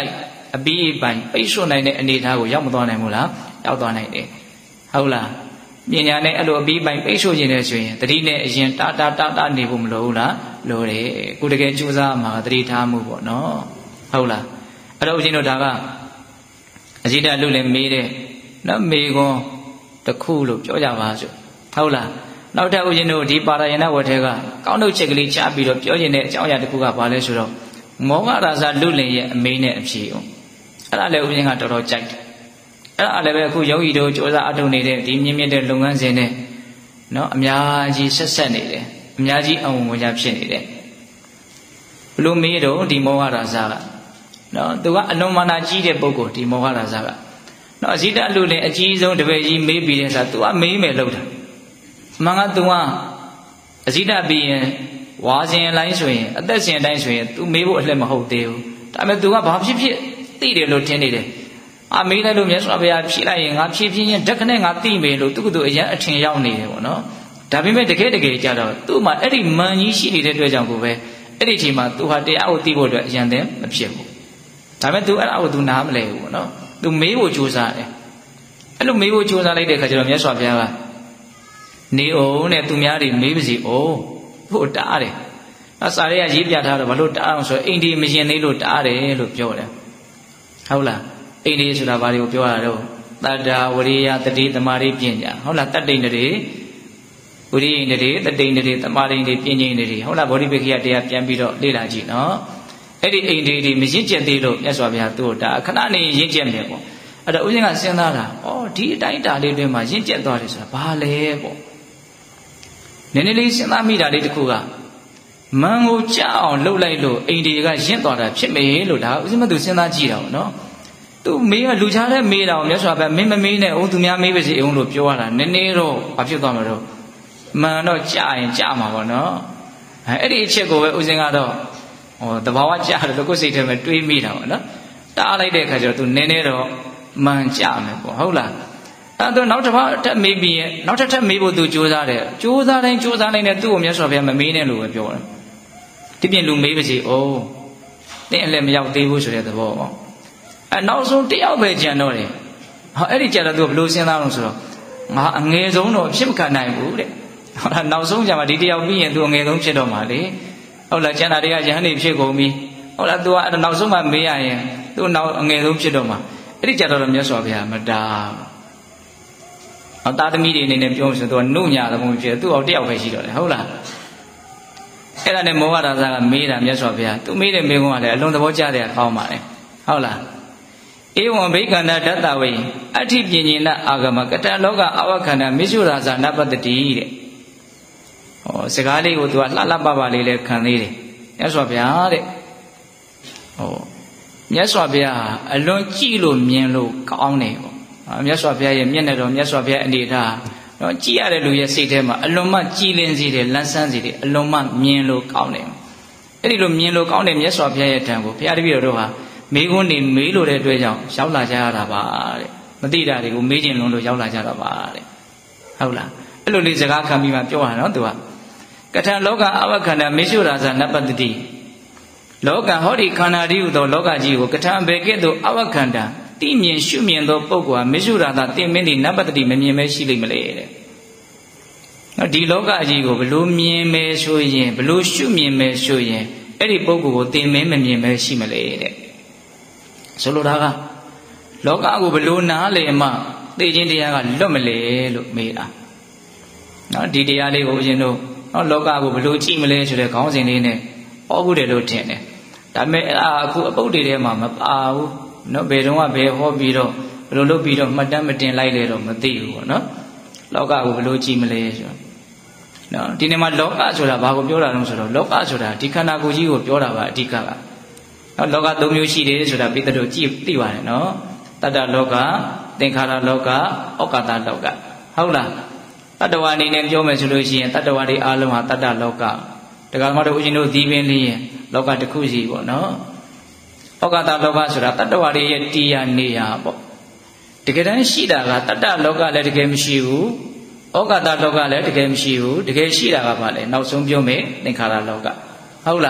S1: အပြီးအပိုင်းပိတ်ဆို့နိုင်တဲ့အနေအထားကိုရောက်မသွားနိုင်ဘူးလားရောက်သွားနိုင်တယ်ဟုတ်လားပညာနဲ့အဲ့လိုအပြီးပိုင်းပိတ်ဆို့ခြင်းနဲ့ဆိုရင်တတိနဲ့အရင်တာနေဖို့မလိုဘူးလားလိုတယ်ကိုတကယ်ကြိုးစားမှာတတိထားမှုပေါ့နော်ဟုတ်လားအဲ့တော့ဦးဇင်းတို့ဒါကအဇိတလူလည်းမေးတဲ့နော်မေကွန်တစ်ခုလို့ပြောကြပါစို့ဟုတ်လားနောက်ထပ်ဦးဇင်းတို့ဒီပါရယနာဝတ်ထဲကကောင်းထုတ်ချက်ကလေးချပြီးတော့ပြောခြင်းတဲ့အကြောင်းအရာတစ်ခုကဘာလဲဆိုတော့မောဟရာဇလူလင်ရဲ့အမေးနဲ့အဖြေအောင်အဲ့ဒါလည်းဦးဇင်းကတော်တော်ကြိုက်တယ်အဲ့ဒါလည်းပဲအခုယောဂီတို့ကြိုးစားအထုတ်နေတဲ့ဒီမြင့်မြင့်တဲ့လုပ်ငန်းစဉ်နဲ့နော်အများကြီးဆက်နေတယ်အများကြီးအဝင်ဝင်ကြဖြစ်နေတယ်ဘလို့မေးတော့ဒီမောဟရာဇကနော်သူကအလွန်မာနကြီးတဲ့ပုဂ္ဂိုလ်ဒီမောဟရာဇကနော်အဇိတလူလင်အကြီးဆုံးတပည့်ကြီးမေးပြီးတဲ့ဆိုသူကမေးမယ်လို့တာမင်္ဂသူကအဇိတပြီးရင်ဝါစဉ်အတိုင်းဆိုရင်အသက်ရှင်အတိုင်းဆိုရင် तू မေးဖို့အလှမဟုတ်သေးဘူးဒါပေမဲ့ तू ကဘာဖြစ်ဖြစ်သိတယ်လို့ထင်နေတယ်မေးလိုက်လို့မြတ်စွာဘုရားဖြေလိုက်ရင်ငါဖြေပြင်းရင်ဓခနဲ့ငါသိမယ်လို့သူကသူအရင်အထင်ရောက်နေတယ်ပေါ့နော်ဒါပေမဲ့တကယ်ကြတော့သူ့မှာအဲ့ဒီမန်ကြီးရှိနေတဲ့အတွက်ကြောင့်ကိုပဲအဲ့ဒီအချိန်မှာ तू ဟာတရားကိုသိဖို့အတွက်အရင်တည်းမဖြစ်ဘူးဒါပေမဲ့ तू အဲ့ဒါကို तू နားမလဲဘူးပေါ့နော် तू မေးဖို့ကြိုးစားတယ်အဲ့လိုမေးဖို့ကြိုးစားလိုက်တဲ့အခါကျတော့မြတ်စွာဘုရားကနေအောင်နဲ့သူများတွေမေးပါစီအောင်ဖို့တားတယ်စာရဲကရေးပြထားတော့ဘာလို့တားအောင်ဆိုအိန္ဒိမရင်သေးလို့တားတယ်လို့ပြောတယ်ဟုတ်လားအိန္ဒိဆိုတာဘာတွေကိုပြောရတော့တတ္တာဝရိယတတိသမာဓိပညာဟုတ်လားတတ္တိန်တွေဝိရိယတွေတတ္တိန်တွေသမာဓိတွေပညာတွေဟုတ်လားဗောဓိပက္ခိယတရားပြန်ပြီးတော့လေ့လာကြည့်နော်အဲ့ဒီအိန္ဒိတွေမရင်ကျက်သေးလို့မြတ်စွာဘုရားသူ့ကိုဒါခဏနေရင်ကျက်မယ်ပေါ့အဲ့တော့ဦးဇင်းကစဉ်းစားတာဩဒီအတိုင်းတာလေးတွင်မှာရင်ကျက်သွားတယ်ဆိုတာဘာလဲပေါ့နည်းနည်းလေးစဉ်းစားမိတာလေးတစ်ခုကမန်ကိုကြောက်အောင်လှုပ်လိုက်လို့အိန္ဒိယကရင့်သွားတာဖြစ်မယ်လို့ဒါဦးဇင်းမသူစဉ်းစားကြည့်တာပေါ့နော်သူမေးကလူချတဲ့မေးတာကိုမြတ်စွာဘုရားမင်းမမေးနဲ့ဦးသူများမေးပါစေအောင်လို့ပြောရတာနည်းနည်းတော့ဘာဖြစ်သွားမှာတော့မန်တော့ကြာရင်ကြာမှာပေါ့နော်အဲ့ဒီအချက်ကိုပဲဦးဇင်းကတော့တဘာဝကြာတယ်လို့ကိုယ်စိတ်ထဲမှာတွေးမိတာပေါ့နော်တားလိုက်တဲ့အခါကျတော့သူနည်းနည်းတော့မန်ကြာမယ်ပေါ့ဟုတ်လားအဲ့တော့နောက်တစ်ပတ်ထပ်မေးပြီးရင်နောက်ထပ်မေးဖို့သူကြိုးစားတယ်ကြိုးစားတိုင်းနဲ့သူ့ကိုမြတ်စွာဘုရားမမေးနဲ့လို့ပဲပြောတယ်ဒီပြင်လူမေးပါစီအိုးတင်းအလည်းမရောက်သေးဘူးဆိုတဲ့သဘောပေါ့နောက်ဆုံးတယောက်ပဲကြံတော့တယ်ဟောအဲ့ဒီကြံတော့သူဘယ်လိုစဉ်းစားလို့ဆိုတော့ငါအငယ်ဆုံးတော့ဖြစ်မခံနိုင်ဘူးတဲ့ဟုတ်လားနောက်ဆုံးကြမှာဒီတယောက်ပြီးရင်သူအငယ်ဆုံးဖြစ်တော့မှာလေဟုတ်လားကျန်တာတွေကရဟန်းနေဖြစ်ကုန်ပြီဟုတ်လားသူကအဲ့နောက်ဆုံးမှမေးရရင်သူနောက်အငယ်ဆုံးဖြစ်တော့မှာအဲ့ဒီကြတော့မြတ်စွာဘုရားမတားသားသမီးတွေအနေနဲ့ပြောဆိုတော့နှုတ်ညာသဘောဖြစ်သူ့အောင်တယောက်ပဲရှိတော့တယ်ဟုတ်လားအဲ့ဒါနဲ့မောဟရာဇကမေးတာမြတ်စွာဘုရားသူမေးတဲ့မေးခွန်းကလည်းအလွန်သဘောကျတဲ့ကောင်းပါလေဟုတ်လားဧဝံဘိက္ခန္တဓတ္တဝိအဋ္ဌိပညေနအာဂမကတလောကအဝခန္ဓာမိစ္ဆုရာဇနပတ္တိတဲ့ဟောစကားလေးကိုသူကလှလှပပလေးလည်းခံသေးတယ်မြတ်စွာဘုရားတဲ့ဟောမြတ်စွာဘုရားအလွန်ကြည့်လို့မြင်လို့ကောင်းတယ်ပေါ့မြတ်စွာဘုရားရဲ့မျက်နှာတော်မြတ်စွာဘုရားအနေထားနော်ကြည်ရတဲ့လူရဲ့စိတ်ထဲမှာအလွန်မှကြည်လင်စေတယ်လန်းဆန်းစေတယ်အလွန်မှမြင်လို့ကောင်းတယ်အဲ့ဒီလိုမြင်လို့ကောင်းတဲ့မြတ်စွာဘုရားရဲ့တန်ကိုဘုရားတပည့်တော်တို့ဟာမေးခွန်းနေမေးလို့တဲ့အတွက်ကြောင့်ရောက်လာကြရတာပါတဲ့မသိတာတွေကိုမေးခြင်းလုံးလို့ရောက်လာကြတာပါတဲ့ဟုတ်လားအဲ့လိုလေးစကားခံပြီးမှပြောရနော်သူကကထံလောကအဝခန္ဓာမေရှုရာဇနပတ္တိလောကဟောဒီခန္ဓာတည်းဟူသောလောကကြီးကိုကထံဘယ်ကဲ့သို့အဝခန္ဓာတိမြင်ရှုမြင်သောပုဂ္ဂိုလ်ဟာမေရှုရာသာတင်မင်းဒီနပတ္တိမမြင်မဲရှိလိမ့်မလဲတဲ့နော်ဒီလောကကြီးကိုဘလို့မြင်မဲဆိုရင်ဘလို့ရှုမြင်မဲဆိုရင်အဲ့ဒီပုဂ္ဂိုလ်ကိုတင်မင်းမမြင်မဲရှိမလဲတဲ့ဆိုလိုတာကလောကကိုဘလို့နားလေမှသိခြင်းတရားကလွတ်မလဲလို့မေးတာနော်ဒီတရားလေးကိုဦးဇင်းတို့နော်လောကကိုဘလို့ကြည့်မလဲဆိုတဲ့ခေါင်းစဉ်လေးနဲ့ဟောဘူးတယ်လို့ထင်တယ်ဒါပေမဲ့အဲ့ဒါအခုအပုတ်တွေထဲမှာမပါဘူးနော်ဘယ်တော့မှဘယ်ဟောပြီးတော့ဘယ်လိုလုပ်ပြီးတော့မှတ်တမ်းမတင်လိုက်လေတော့မသိဘူးပေါ့နော်လောကကိုဘယ်လိုကြည့်မလဲဆိုတော့နော်ဒီနေ့မှာလောကဆိုတာဘာကိုပြောတာလဲဆိုတော့လောကဆိုတာဒီခန္ဓာကိုယ်ကြီးကိုပြောတာပါအဓိကကနော်လောက၃မျိုးရှိတယ်ဆိုတာပိဋကတို့ကြည့်သိပါတယ်နော်တတ္တလောကသင်္ခါရလောကဩကာသလောကဟုတ်လားတတ္တဝါအနေနဲ့ပြောမယ်ဆိုလို့ရှိရင်တတ္တဝါတွေအားလုံးဟာတတ္တလောကတက္ကမတို့ဦးဇင်းတို့ဒီပင်လေးရင်လောကတစ်ခုစီပေါ့နော်ဩကာသလောကဆိုတာတတ္တဝါတွေရဲ့တရားနေရာပေါ့တကယ်တမ်းရှိတာကတတ္တလောကလည်းတကယ်မရှိဘူးဩကာသလောကလည်းတကယ်မရှိဘူးတကယ်ရှိတာကဘာလဲနောက်ဆုံးပြောမယ်သင်္ခါရလောကဟုတ်လား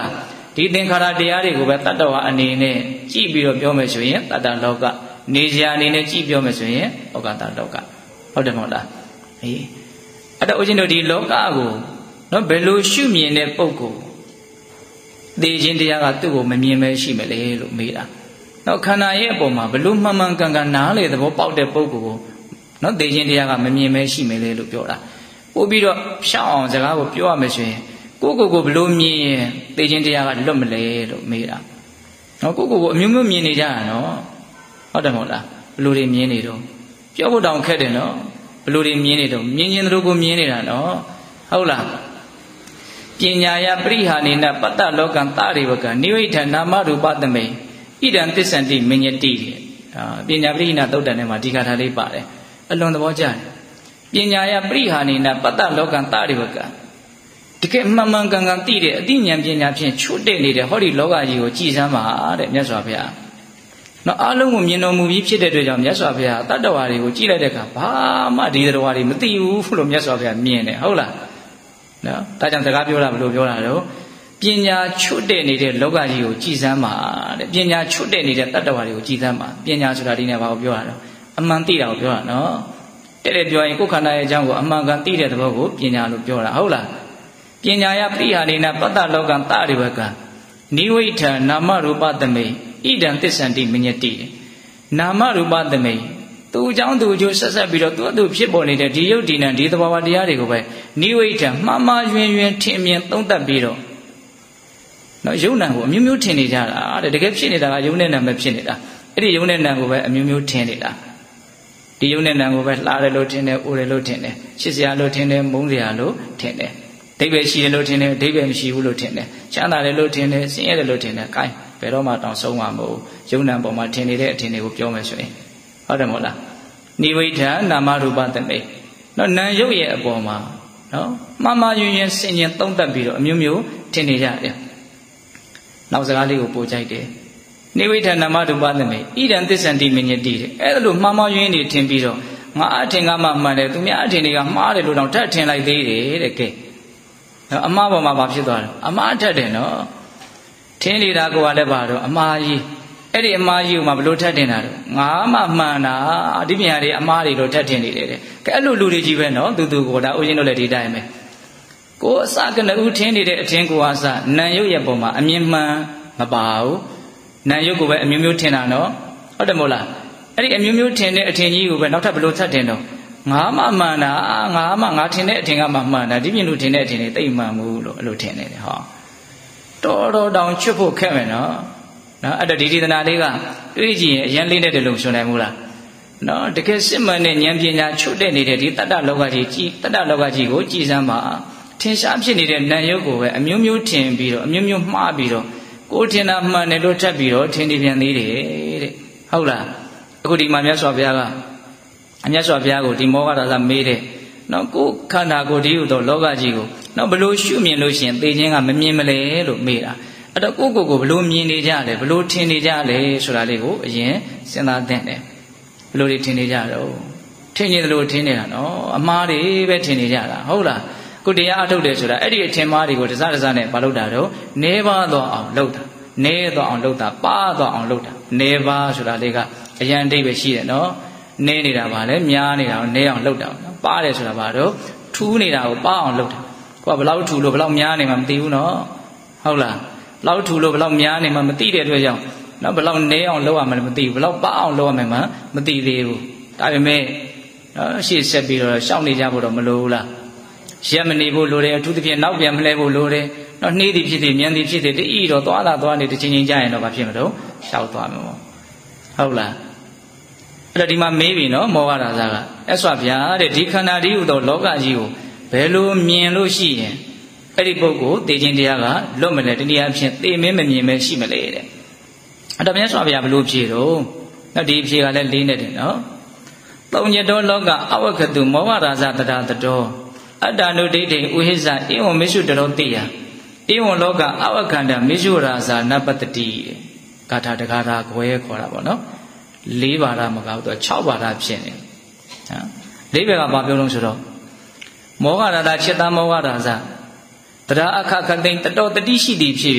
S1: ဒီသင်္ခါရတရားတွေကိုပဲတတ္တဝါအနေနဲ့ကြည့်ပြီးတော့ပြောမယ်ဆိုရင်တတ္တလောကနေစရာအနေနဲ့ကြည့်ပြောမယ်ဆိုရင်ဩဃတလောကဟုတ်တယ်မဟုတ်လားအေးအဲ့တော့ဦးဇင်းတို့ဒီလောကကိုနော်ဘယ်လိုရှုမြင်တဲ့ပုဂ္ဂိုလ်သိခြင်းတရားကသူ့ကိုမမြင်ပဲရှိမလဲလို့မေးတာနော်ခန္ဓာရဲ့အပေါ်မှာဘယ်လိုမှန်မှန်ကန်ကန်နားလေသဘောပေါက်တဲ့ပုဂ္ဂိုလ်ကိုနော်သိခြင်းတရားကမမြင်ပဲရှိမလဲလို့ပြောတာပို့ပြီးတော့ဖြောင်းအောင်စကားကိုပြောရမယ်ဆိုရင်ကိုဘယ်လိုမြင်ရင်သိခြင်းတရားကလွတ်မလဲလို့မေးတာနော်ကိုအမျိုးမျိုးမြင်နေကြတာနော်ဟုတ်တယ်မဟုတ်လားဘယ်လိုတွေမြင်နေတော့ပြောဖို့တောင်ခက်တယ်နော်ဘယ်လိုတွေမြင်နေတော့မြင်ရင်တို့ကိုမြင်နေတာနော်ဟုတ်လားပညာယပရိဟာနေနပတ္တလောကံတရိဝကနိဝိဋ္ဌနာမရူပသမေဣဒံသစ္ဆန္တိမညတိပညာပရိဟိနသုတ်တန်ထဲမှာဒီဂါထာလေးပါတယ်အလွန်သဘောကျတယ်ပညာယပရိဟာနေနပတ္တလောကံတရိဝကတကယ်မှန်မှန်ကန်ကန်သိတဲ့အသိဉာဏ်ပညာဖြင့်ချွတ်တဲ့နေတဲ့ဟောဒီလောကကြီးကိုကြည်စမ်းပါတဲ့မြတ်စွာဘုရားနော်အလုံးကိုမြင်တော်မူပြီးဖြစ်တဲ့အတွက်ကြောင့်မြတ်စွာဘုရားတတ္တဝါတွေကိုကြည်လိုက်တဲ့အခါဘာမှဒီတတ္တဝါတွေမသိဘူးလို့မြတ်စွာဘုရားမြင်တယ်ဟုတ်လားနော်ဒါကြောင့်စကားပြောတာဘယ်လိုပြောတာတော့ပညာချွတ်တဲ့နေတဲ့လောကကြီးကိုကြည်စမ်းပါတဲ့ပညာချွတ်တဲ့နေတဲ့တတ္တဝါတွေကိုကြည်စမ်းပါပညာဆိုတာဒီနေ့ဘာကိုပြောတာတော့အမှန်သိတာကိုပြောတာနော်တဲ့ပြောရင်ကိုယ်ခန္ဓာရဲ့အကြောင်းကိုအမှန်ကန်သိတဲ့သဘောကိုပညာလို့ပြောတာဟုတ်လားပညာယပရိဟာနေနပတ္တလောကံတရိဝကနိဝိဋ္ဌနာမရူပသမေဣဒံသစ္ဆန္တိမညတိနာမရူပသမေသူအကြောင်းသူအကျိုးဆက်ပြီးတော့သူဖြစ်ပေါ်နေတဲ့ဒီယုတ်ဒီနံဒီသဘာဝတရားတွေကိုပဲနိဝိဋ္ဌမှားမှားယွင်းယွင်းထင်မြင်သုံးသပ်ပြီးတော့နော်ယုံနံကိုအမျိုးမျိုးထင်နေကြတာတဲ့တကယ်ဖြစ်နေတာကယုံနဲ့နံပဲဖြစ်နေတာအဲ့ဒီယုံနဲ့နံကိုပဲအမျိုးမျိုးထင်နေတာဒီယုံနဲ့နံကိုပဲလှတယ်လို့ထင်တယ်အိုတယ်လို့ထင်တယ်ချစ်စရာလို့ထင်တယ်မုန်းစရာလို့ထင်တယ်ဒိဗ္ဗေရှိတယ်လို့ထင်တယ်ဒိဗ္ဗေမရှိဘူးလို့ထင်တယ်ချမ်းသာတယ်လို့ထင်တယ်ဆင်းရဲတယ်လို့ထင်တယ် gain ဘယ်တော့မှတောင်ဆုံးမှာမဟုတ်ယုံနံပေါ်မှာထင်နေတဲ့အထင်တွေကိုပြောမယ်ဆိုရင်ဟုတ်တယ်မဟုတ်လားနိဝိဋ္ဌနာမရူပသမေနော်နာယုတ်ရဲ့အပေါ်မှာနော်မှားမှားယွင်းယွင်းဆင်ញင်သုံးသပ်ပြီးတော့အမျိုးမျိုးထင်နေကြတယ်နောက်စကားလေးကိုပို့ကြိုက်တယ်နိဝိဋ္ဌနာမရူပသမေဣဒံသစ္ဆန္တိမညတိတဲ့အဲ့ဒါလို့မှားမှားယွင်းနေထင်ပြီးတော့ငါအထင်ကမှမှန်တယ်သူများအထင်တွေကမှားတယ်လို့တော့ထပ်ထင်လိုက်သေးတယ်တဲ့ကဲနော်အမှားပေါ်မှာဘာဖြစ်သွားလဲအမှားထက်တယ်နော်ထင်းနေတာကလည်းပါတော့အမှားကြီးအဲ့ဒီအမှားကြီးကိုမှဘလို့ထက်တင်တာတော့ငါမှမှန်တာဒီပညာတွေအမှားတွေလို့ထက်တင်နေတယ်တဲ့ကဲအဲ့လိုလူတွေကြီးပဲနော်သူကိုဒါဥရှင်တို့လည်းဒီတိုင်းပဲကိုအစကနဦးထင်းနေတဲ့အထင်းကိုအစနံရုပ်ရဲ့ပုံမှာအမြင်မှန်မပါဘူးနံရုပ်ကိုပဲအမျိုးမျိုးထင်တာနော်ဟုတ်တယ်မို့လားအဲ့ဒီအမျိုးမျိုးထင်တဲ့အထင်ကြီးကိုပဲနောက်ထပ်ဘလို့ထက်တင်တော့ငါမှမှန်တာငါထင်တဲ့အထင်ကမှမှန်တာဒီပြင်လူထင်တဲ့အထင်တွေသိမှန်ဘူးလို့အဲ့လိုထင်နေတယ်ဟောတော်တောင်ချွတ်ဖို့ခက်မယ်နော်အဲ့တော့ဒီဒေသနာလေးကတွေးကြည့်ရင်အရင်လေးနဲ့တည်းလို့ဆိုနိုင်ဘူးလားနော်တကယ်စစ်မှန်တဲ့ဉာဏ်ပညာချွတ်တဲ့နေတဲ့ဒီတတ္တလောကကြီးကိုကြည်စမ်းပါထင်ရှားဖြစ်နေတဲ့နာယုတ်ကိုပဲအမျိုးမျိုးထင်ပြီးတော့အမျိုးမျိုးမှားပြီးတော့ကိုယ်ထင်တာမှန်တယ်လို့ထပ်ပြီးတော့ထင်နေပြန်သေးတယ်တဲ့ဟုတ်လားအခုဒီမှာမြတ်စွာဘုရားကိုဒီမောဂရာဇမေးတဲ့နော်ကိုယ်ခန္ဓာကိုယ်ဒီဟုသောလောကကြီးကိုနော်ဘလို့ရှုမြင်လို့ရှိရင်သိခြင်းကမမြင်မလဲလို့မေးတာအဲ့တော့ကိုဘလို့မြင်နေကြလဲဘလို့ထင်နေကြလဲဆိုတာလေးကိုအရင်စဉ်းစားသင့်တယ်ဘလို့တွေထင်နေကြတော့ထင်နေတယ်လို့ထင်နေတာနော်အမှားတွေပဲထင်နေကြတာဟုတ်လားကိုတရားအထုတ်တယ်ဆိုတာအဲ့ဒီအထင်မှားတွေကိုတစနဲ့မလုပ်တာတော့နေပါတော့အောင်လုပ်တာနေတော့အောင်လုပ်တာပါတော့အောင်လုပ်တာနေပါဆိုတာလေးကအရန်အဓိပ္ပာယ်ရှိတယ်နော်နေနေတာပါလေများနေတာကိုနေအောင်လုပ်တာနော်ပါတယ်ဆိုတာပါတော့ထူးနေတာကိုပါအောင်လုပ်တာကိုကဘလောက်ထူလို့ဘလောက်များနေမှမသိဘူးနော်ဟုတ်လားဘလောက်ထူလို့ဘလောက်များနေမှမသိတဲ့အတွက်ကြောင့်နော်ဘလောက်နေအောင်လုပ်ရမှလည်းမသိဘူးဘလောက်ပါအောင်လုပ်ရမှမသိသေးဘူးဒါပေမဲ့နော်ရှေ့ဆက်ပြီးတော့ရှောင်နေကြဖို့တော့မလိုဘူးလားရက်မနေဖို့လိုတယ်အထူးသဖြင့်နောက်ပြန်မလဲဖို့လိုတယ်နော်နှေးသည်ဖြစ်သည်မြန်သည်ဖြစ်သည်တဤတော့သွားနေတစ်ချိန်ချင်းကြာရင်တော့ဘာဖြစ်မလို့ရှောက်သွားမှာဟုတ်လားအဲ့တော့ဒီမှာမေးပြီနော်မောဂရာဇကအဲ့ဆိုဗျာတဲ့ဒီခန္ဓာဒီဟုသောလောကကြီးကိုဘယ်လိုမြင်လို့ရှိရင်အဲ့ဒီပုဂ္ဂိုလ်သိခြင်းတရားကလွတ်မလဲတနည်းအားဖြင့်သိမင်းမမြင်မဲရှိမလဲတဲ့အဲ့တော့မြတ်စွာဘုရားဘယ်လိုဖြေတော့နော်ဒီဖြေကလည်းလေးနဲ့တယ်နော်သုံးညတောလောကအဝက္ခတုမောဂရာဇတတတောအတ္တနုဒိဋ္ဌိဥဟိဇဧဝံမေရှုတရောတိယဧဝံလောကအဝက္ခန္တမေရှုရာဇာနပတ္တိဂါထာတဂါထာခွဲခေါ်တာပေါ့နော်၄ပါးမကောက်တော့6ပါးဖြစ်နေ၄ဘက်ကဘာပြောလို့ဆိုတော့မောဂရာဇจิตတမောဂရာဇတရားအခခသိတတော်တတိရှိသည်ဖြစ်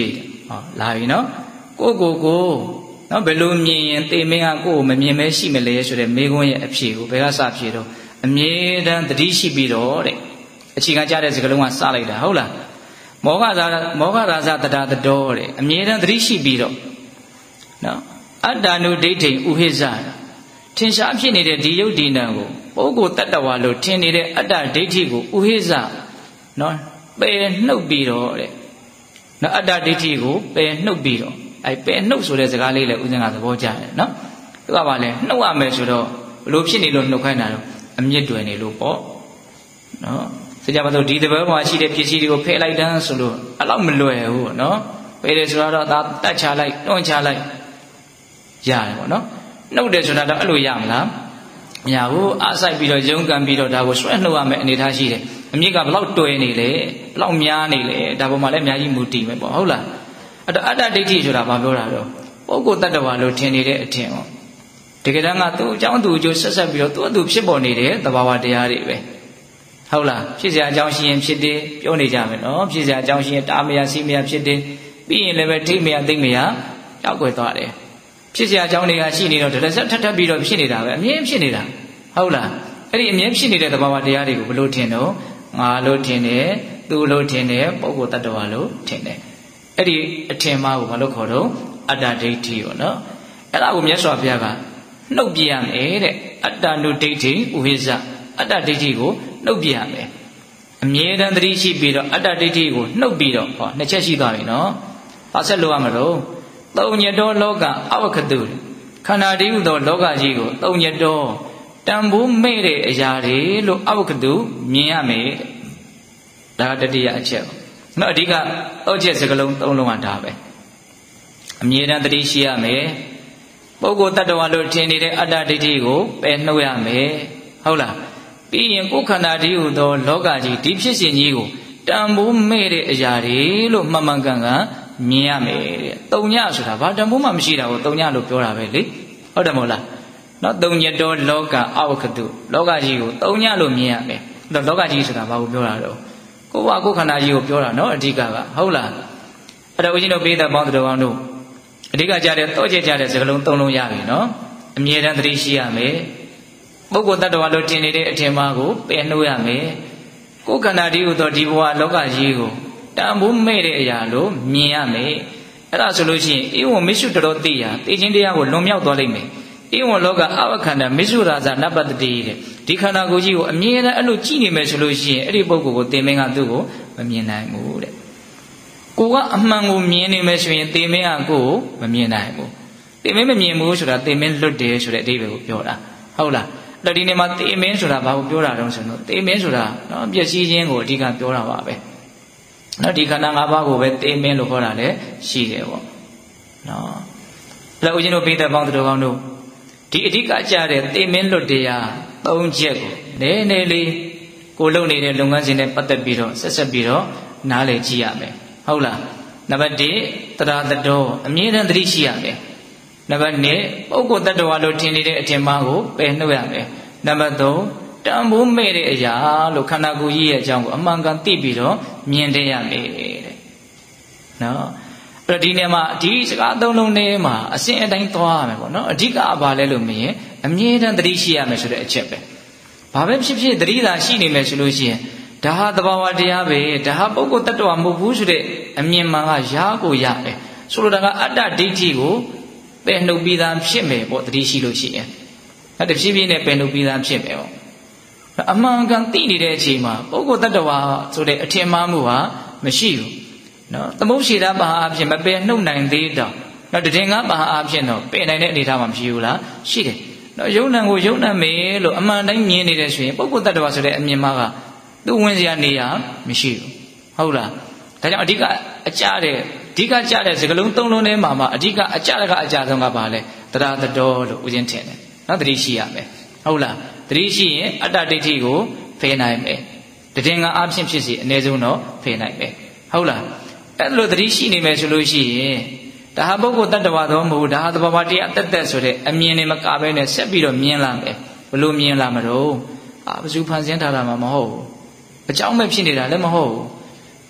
S1: လာပြီနော်ကိုနော်ဘယ်လိုမြင်ရင်တေမင်းကကိုကိုမမြင်မဲရှိမလဲဆိုတဲ့မိကွန်းရဲ့အဖြေကိုဘယ်ကစဖြေတော့အမြဲတမ်းသတိရှိပြီးတော့တဲ့အခြေခံကြတဲ့စကားလုံးကစလိုက်တာဟုတ်လားမောဟရာဇတတာတတော်တဲ့အမြဲတမ်းသတိရှိပြီးတော့နော်အတ္တနုဒိဋ္ဌိဥဟိဇထင်ရှားဖြစ်နေတဲ့ဒီယုတ်ဒီနံကိုပုဂ္ဂိုလ်တ attva လို့ထင်နေတဲ့အတ္တဒိဋ္ဌိကိုဥဟိဇနော်ပယ်နှုတ်ပြီးတော့တဲ့နော်အတ္တဒိဋ္ဌိကိုပယ်နှုတ်ပြီးတော့ပယ်နှုတ်ဆိုတဲ့စကားလေးလည်းဦးဇင်းကသဘောကျတယ်နော်သူကပါလဲနှုတ်ရမယ်ဆိုတော့ဘလို့ဖြစ်နေလို့နှုတ်ခိုင်းတာတော့အမြင့်တွယ်နေလို့ပေါ့နော်ဆိုကြပါစို့ဒီတပတ်မှာရှိတဲ့ပစ္စည်းတွေကိုဖယ်လိုက်တန်းဆိုလို့အဲ့လောက်မလွယ်ဘူးနော်ပယ်တယ်ဆိုတော့ဒါတတ်ချလိုက်တွန်းချလိုက်ရတယ်ပေါ့နော်နှုတ်တယ်ဆိုတာတော့အဲ့လိုရမလားမရဘူးအားဆိုင်ပြီးတော့ယုံကံပြီးတော့ဒါကိုဆွဲနှုတ်ရမယ်အနေထားရှိတယ်အမြင့်ကဘလောက်တွယ်နေလဲဘလောက်များနေလဲဒါပေါ်မှာလည်းအများကြီးမူတည်မယ်ပေါ့ဟုတ်လားအဲ့တော့အတ္တဒိဋ္ဌိဆိုတာဘာပြောတာတော့ပုဂ္ဂိုလ်တ attva လို့ထင်နေတဲ့အထင်ပေါ့တကယ်တမ်းကသူ့အကြောင်းသူ့အကျိုးဆက်ပြီးတော့သူ့ဖြစ်ပေါ်နေတဲ့သဘာဝတရားတွေပဲဟုတ်လားဖြစ်စရာအကြောင်းရှိရင်ဖြစ်တယ်ပြောနေကြမယ်နော်ဖြစ်စရာအကြောင်းရှိရင်တာမယစီမယဖြစ်တယ်ပြီးရင်လည်းပဲထိမယသိမယရောက်ွယ်သွားတယ်ဖြစ်စရာအကြောင်းတွေကရှိနေတော့တလက်ဆက်ထပ်ပြီးတော့ဖြစ်နေတာပဲအမြဲဖြစ်နေတာဟုတ်လားအဲ့ဒီအမြဲဖြစ်နေတဲ့သဘာဝတရားတွေကိုဘယ်လိုထင်တော့ငါလို့ထင်တယ်သူလို့ထင်တယ်ပုဂ္ဂိုလ်တ attva လို့ထင်တယ်အဲ့ဒီအထင်မှားကိုဘာလို့ခေါ်တော့အတ္တဒိဋ္ဌိပေါ့နော်အဲ့ဒါကိုမြတ်စွာဘုရားကနှုတ်ပြရမယ်တဲ့အတ္တနုဒိဋ္ဌိဥဟိဇအတ္တဒိဋ္ဌိကိုနှုတ်ပြရမယ်အမြဲတမ်းသတိရှိပြီးတော့အတ္တဒိဋ္ဌိကိုနှုတ်ပြီးတော့ဟောနှစ်ချက်ရှိသွားပြီနော်ဘာဆက်လို့ရမလို့သုံးညတောလောကအဝကတုခန္ဓာတည်းဟူသောလောကကြီးကိုသုံးညတောတန်ဖိုးမဲ့တဲ့အရာတွေလို့အဝကတုမြင်ရမယ်ဒါကတတိယအချက်နော်အဓိကအောက်ချက်စကလုံးသုံးလုံးကဒါပဲအမြဲတမ်းသတိရှိရမယ်ပုဂ္ဂိုလ်တ attva လို့ထင်နေတဲ့အတ္တဒိဋ္ဌိကိုပယ်နှုတ်ရမယ်ဟုတ်လားပြီးရင်ကိုယ်ခန္ဓာတည်းဟူသောလောကကြီးဒီဖြစ်စဉ်ကြီးကိုတန်ဖိုးမဲ့တဲ့အရာတွေလို့မှန်မှန်ကန်ကန်မြင်ရမယ်တဲ့တုံညဆိုတာဘာတန်ဖိုးမှမရှိတာကိုတုံညလို့ပြောတာပဲလေဟုတ်တယ်မဟုတ်လားနော်တုံညတောလောကအဝကတုလောကကြီးကိုတုံညလို့မြင်ရမယ်လောကကြီးဆိုတာဘာကိုပြောတာတော့ကိုယ်ကကိုယ်ခန္ဓာကြီးကိုပြောတာနော်အဓိကဟုတ်လားအဲ့တော့ဦးဇင်းတို့ပိဋကပေါင်းတော်ကောင်းတို့အဓိကကြတဲ့တောကျကြတဲ့စကားလုံးသုံးလုံးရပြီနော်အမြဲတမ်းသတိရှိရမယ်ပုဂ္ဂိုလ်တ attva လို့ထင်နေတဲ့အထင်မှားကိုပယ်နှုတ်ရမယ်ကိုယ်ခန္ဓာတည်းဟူသောဒီဘဝလောကကြီးကိုတန်ဖိုးမဲ့တဲ့အရာလို့မြင်ရမယ်အဲ့ဒါဆိုလို့ရှိရင်ဧဝံမိစ္ဆုတရောတိယသိခြင်းတရားကိုလွန်မြောက်သွားလိမ့်မယ်ဧဝံလောကအဝခန္ဓာမိစ္ဆုရာဇနပတ္တိတဲ့ဒီခန္ဓာကိုယ်ကြီးကိုအမြဲတမ်းအဲ့လိုကြည့်နေမယ်ဆိုလို့ရှိရင်အဲ့ဒီပုဂ္ဂိုလ်ကိုသင်မင်းကသူ့ကိုမမြင်နိုင်ဘူးတဲ့ကိုကအမှန်ကိုမြင်နေမယ်ဆိုရင်သင်မင်းကကိုယ်ကိုမမြင်နိုင်ဘူးသင်မင်းမမြင်ဘူးဆိုတာသင်မင်းလွတ်တယ်ဆိုတဲ့အဓိပ္ပာယ်ကိုပြောတာဟုတ်လားအဲ့ဒီနေ့မှာသင်မင်းဆိုတာဘာကိုပြောတာတုံးဆိုတော့သင်မင်းဆိုတာနော်ပျက်စီးခြင်းကိုအဓိကပြောတာပါပဲနော်ဒီခန္ဓာ၅ပါးကိုပဲသင်မင်းလို့ခေါ်တာလည်းရှိတယ်ပေါ့နော်အဲ့ဦးဇင်းတို့ပိဋကပေါင်းတော်ကောင်းတို့ဒီအဓိကကြတဲ့သင်မင်းလွတ်တရား၃ချက်ကိုနည်းနည်းလေးကိုလုပ်နေတဲ့လုပ်ငန်းစဉ်နဲ့ပတ်သက်ပြီးတော့ဆက်ပြီးတော့နားလည်ကြည့်ရမယ်ဟုတ်လားနံပါတ်1တရားတတော်အမြဲတမ်းသတိရှိရမယ်နံပါတ်2ပုဂ္ဂိုလ်တ attva လို့ထင်နေတဲ့အထင်မှားကိုပယ်နှုတ်ရမယ်နံပါတ်3တန်ဖိုးမဲ့တဲ့အရာလို့ခန္ဓာကိုယ်ကြီးရဲ့အကြောင်းကိုအမှန်ကန်သိပြီးတော့မြင်သိရမယ်တဲ့နော်အဲ့တော့ဒီနေရာမှာဒီစကားသုံးလုံးထဲမှာအစဉ်အတိုင်းသွားရမယ်ပေါ့နော်အဓိကဘာလဲလို့မရင်အမြဲတမ်းသတိရှိရမယ်ဆိုတဲ့အချက်ပဲဘာပဲဖြစ်ဖြစ်သတိသာရှိနေမယ်ဆိုလို့ရှိရင်ဒါဟာသဘာဝတရားပဲဒါဟာပုဂ္ဂိုလ်တ attva မဟုတ်ဘူးဆိုတဲ့အမြင်မှန်ကရာကိုရမယ်ဆိုလိုတာကအတ္တဒိဋ္ဌိကိုပယ်နှုတ်ပြီးသားဖြစ်မယ်ပေါ့သတိရှိလို့ရှိရင်အဲ့တဖြည်းဖြည်းနဲ့ပယ်နှုတ်ပြီးသားဖြစ်မယ်ပေါ့အမှန်ကန်သိနေတဲ့အချိန်မှာပုဂ္ဂိုလ်တ attva ဆိုတဲ့အထင်မှားမှုဟာမရှိဘူးနော်သမုတ်ရှိတာပါအဖြစ်မပယ်နှုတ်နိုင်သေးတော့နော်တည်ငါပါအဖြစ်တော့ပယ်နိုင်တဲ့အနေအထားမှာမရှိဘူးလားရှိတယ်နော်ယုံနံကိုယုံနံမယ်လို့အမှန်တိုင်းမြင်နေတဲ့ဆိုရင်ပုဂ္ဂိုလ်တ attva ဆိုတဲ့အမြင်မှားကသူ့ဝင်စရာနေရာမရှိဘူးဟုတ်လားဒါကြောင့်အဓိကအကြတဲ့စကလုံးသုံးလုံးထဲမှာအဓိကအကြကအကြဆုံးကပါလဲတရားတတော်လို့ဦးဇင်းထင်တယ်နော်သတိရှိရမယ်ဟုတ်လားသတိရှိရင်အတ္တဒိဋ္ဌိကိုဖယ်နိုင်မယ်တည်ငါအဖြစ်ဖြစ်စီအ ਨੇ ဆုံးတော့ဖယ်နိုင်မယ်ဟုတ်လားအဲ့လိုသတိရှိနေမယ်ဆိုလို့ရှိရင်ဒါဟာပုဂ္ဂိုလ်တ attva တော့မဟုတ်ဒါဟာသဘာဝတရားတက်ဆိုတဲ့အမြင်တွေမကဘဲနဲ့ဆက်ပြီးတော့မြင်လာမယ်ဘလို့မြင်လာမလို့ဘယ်သူဖန်ဆင်းထားတာမှမဟုတ်ဘူးအကြောင်းမဲ့ဖြစ်နေတာလည်းမဟုတ်ဘူး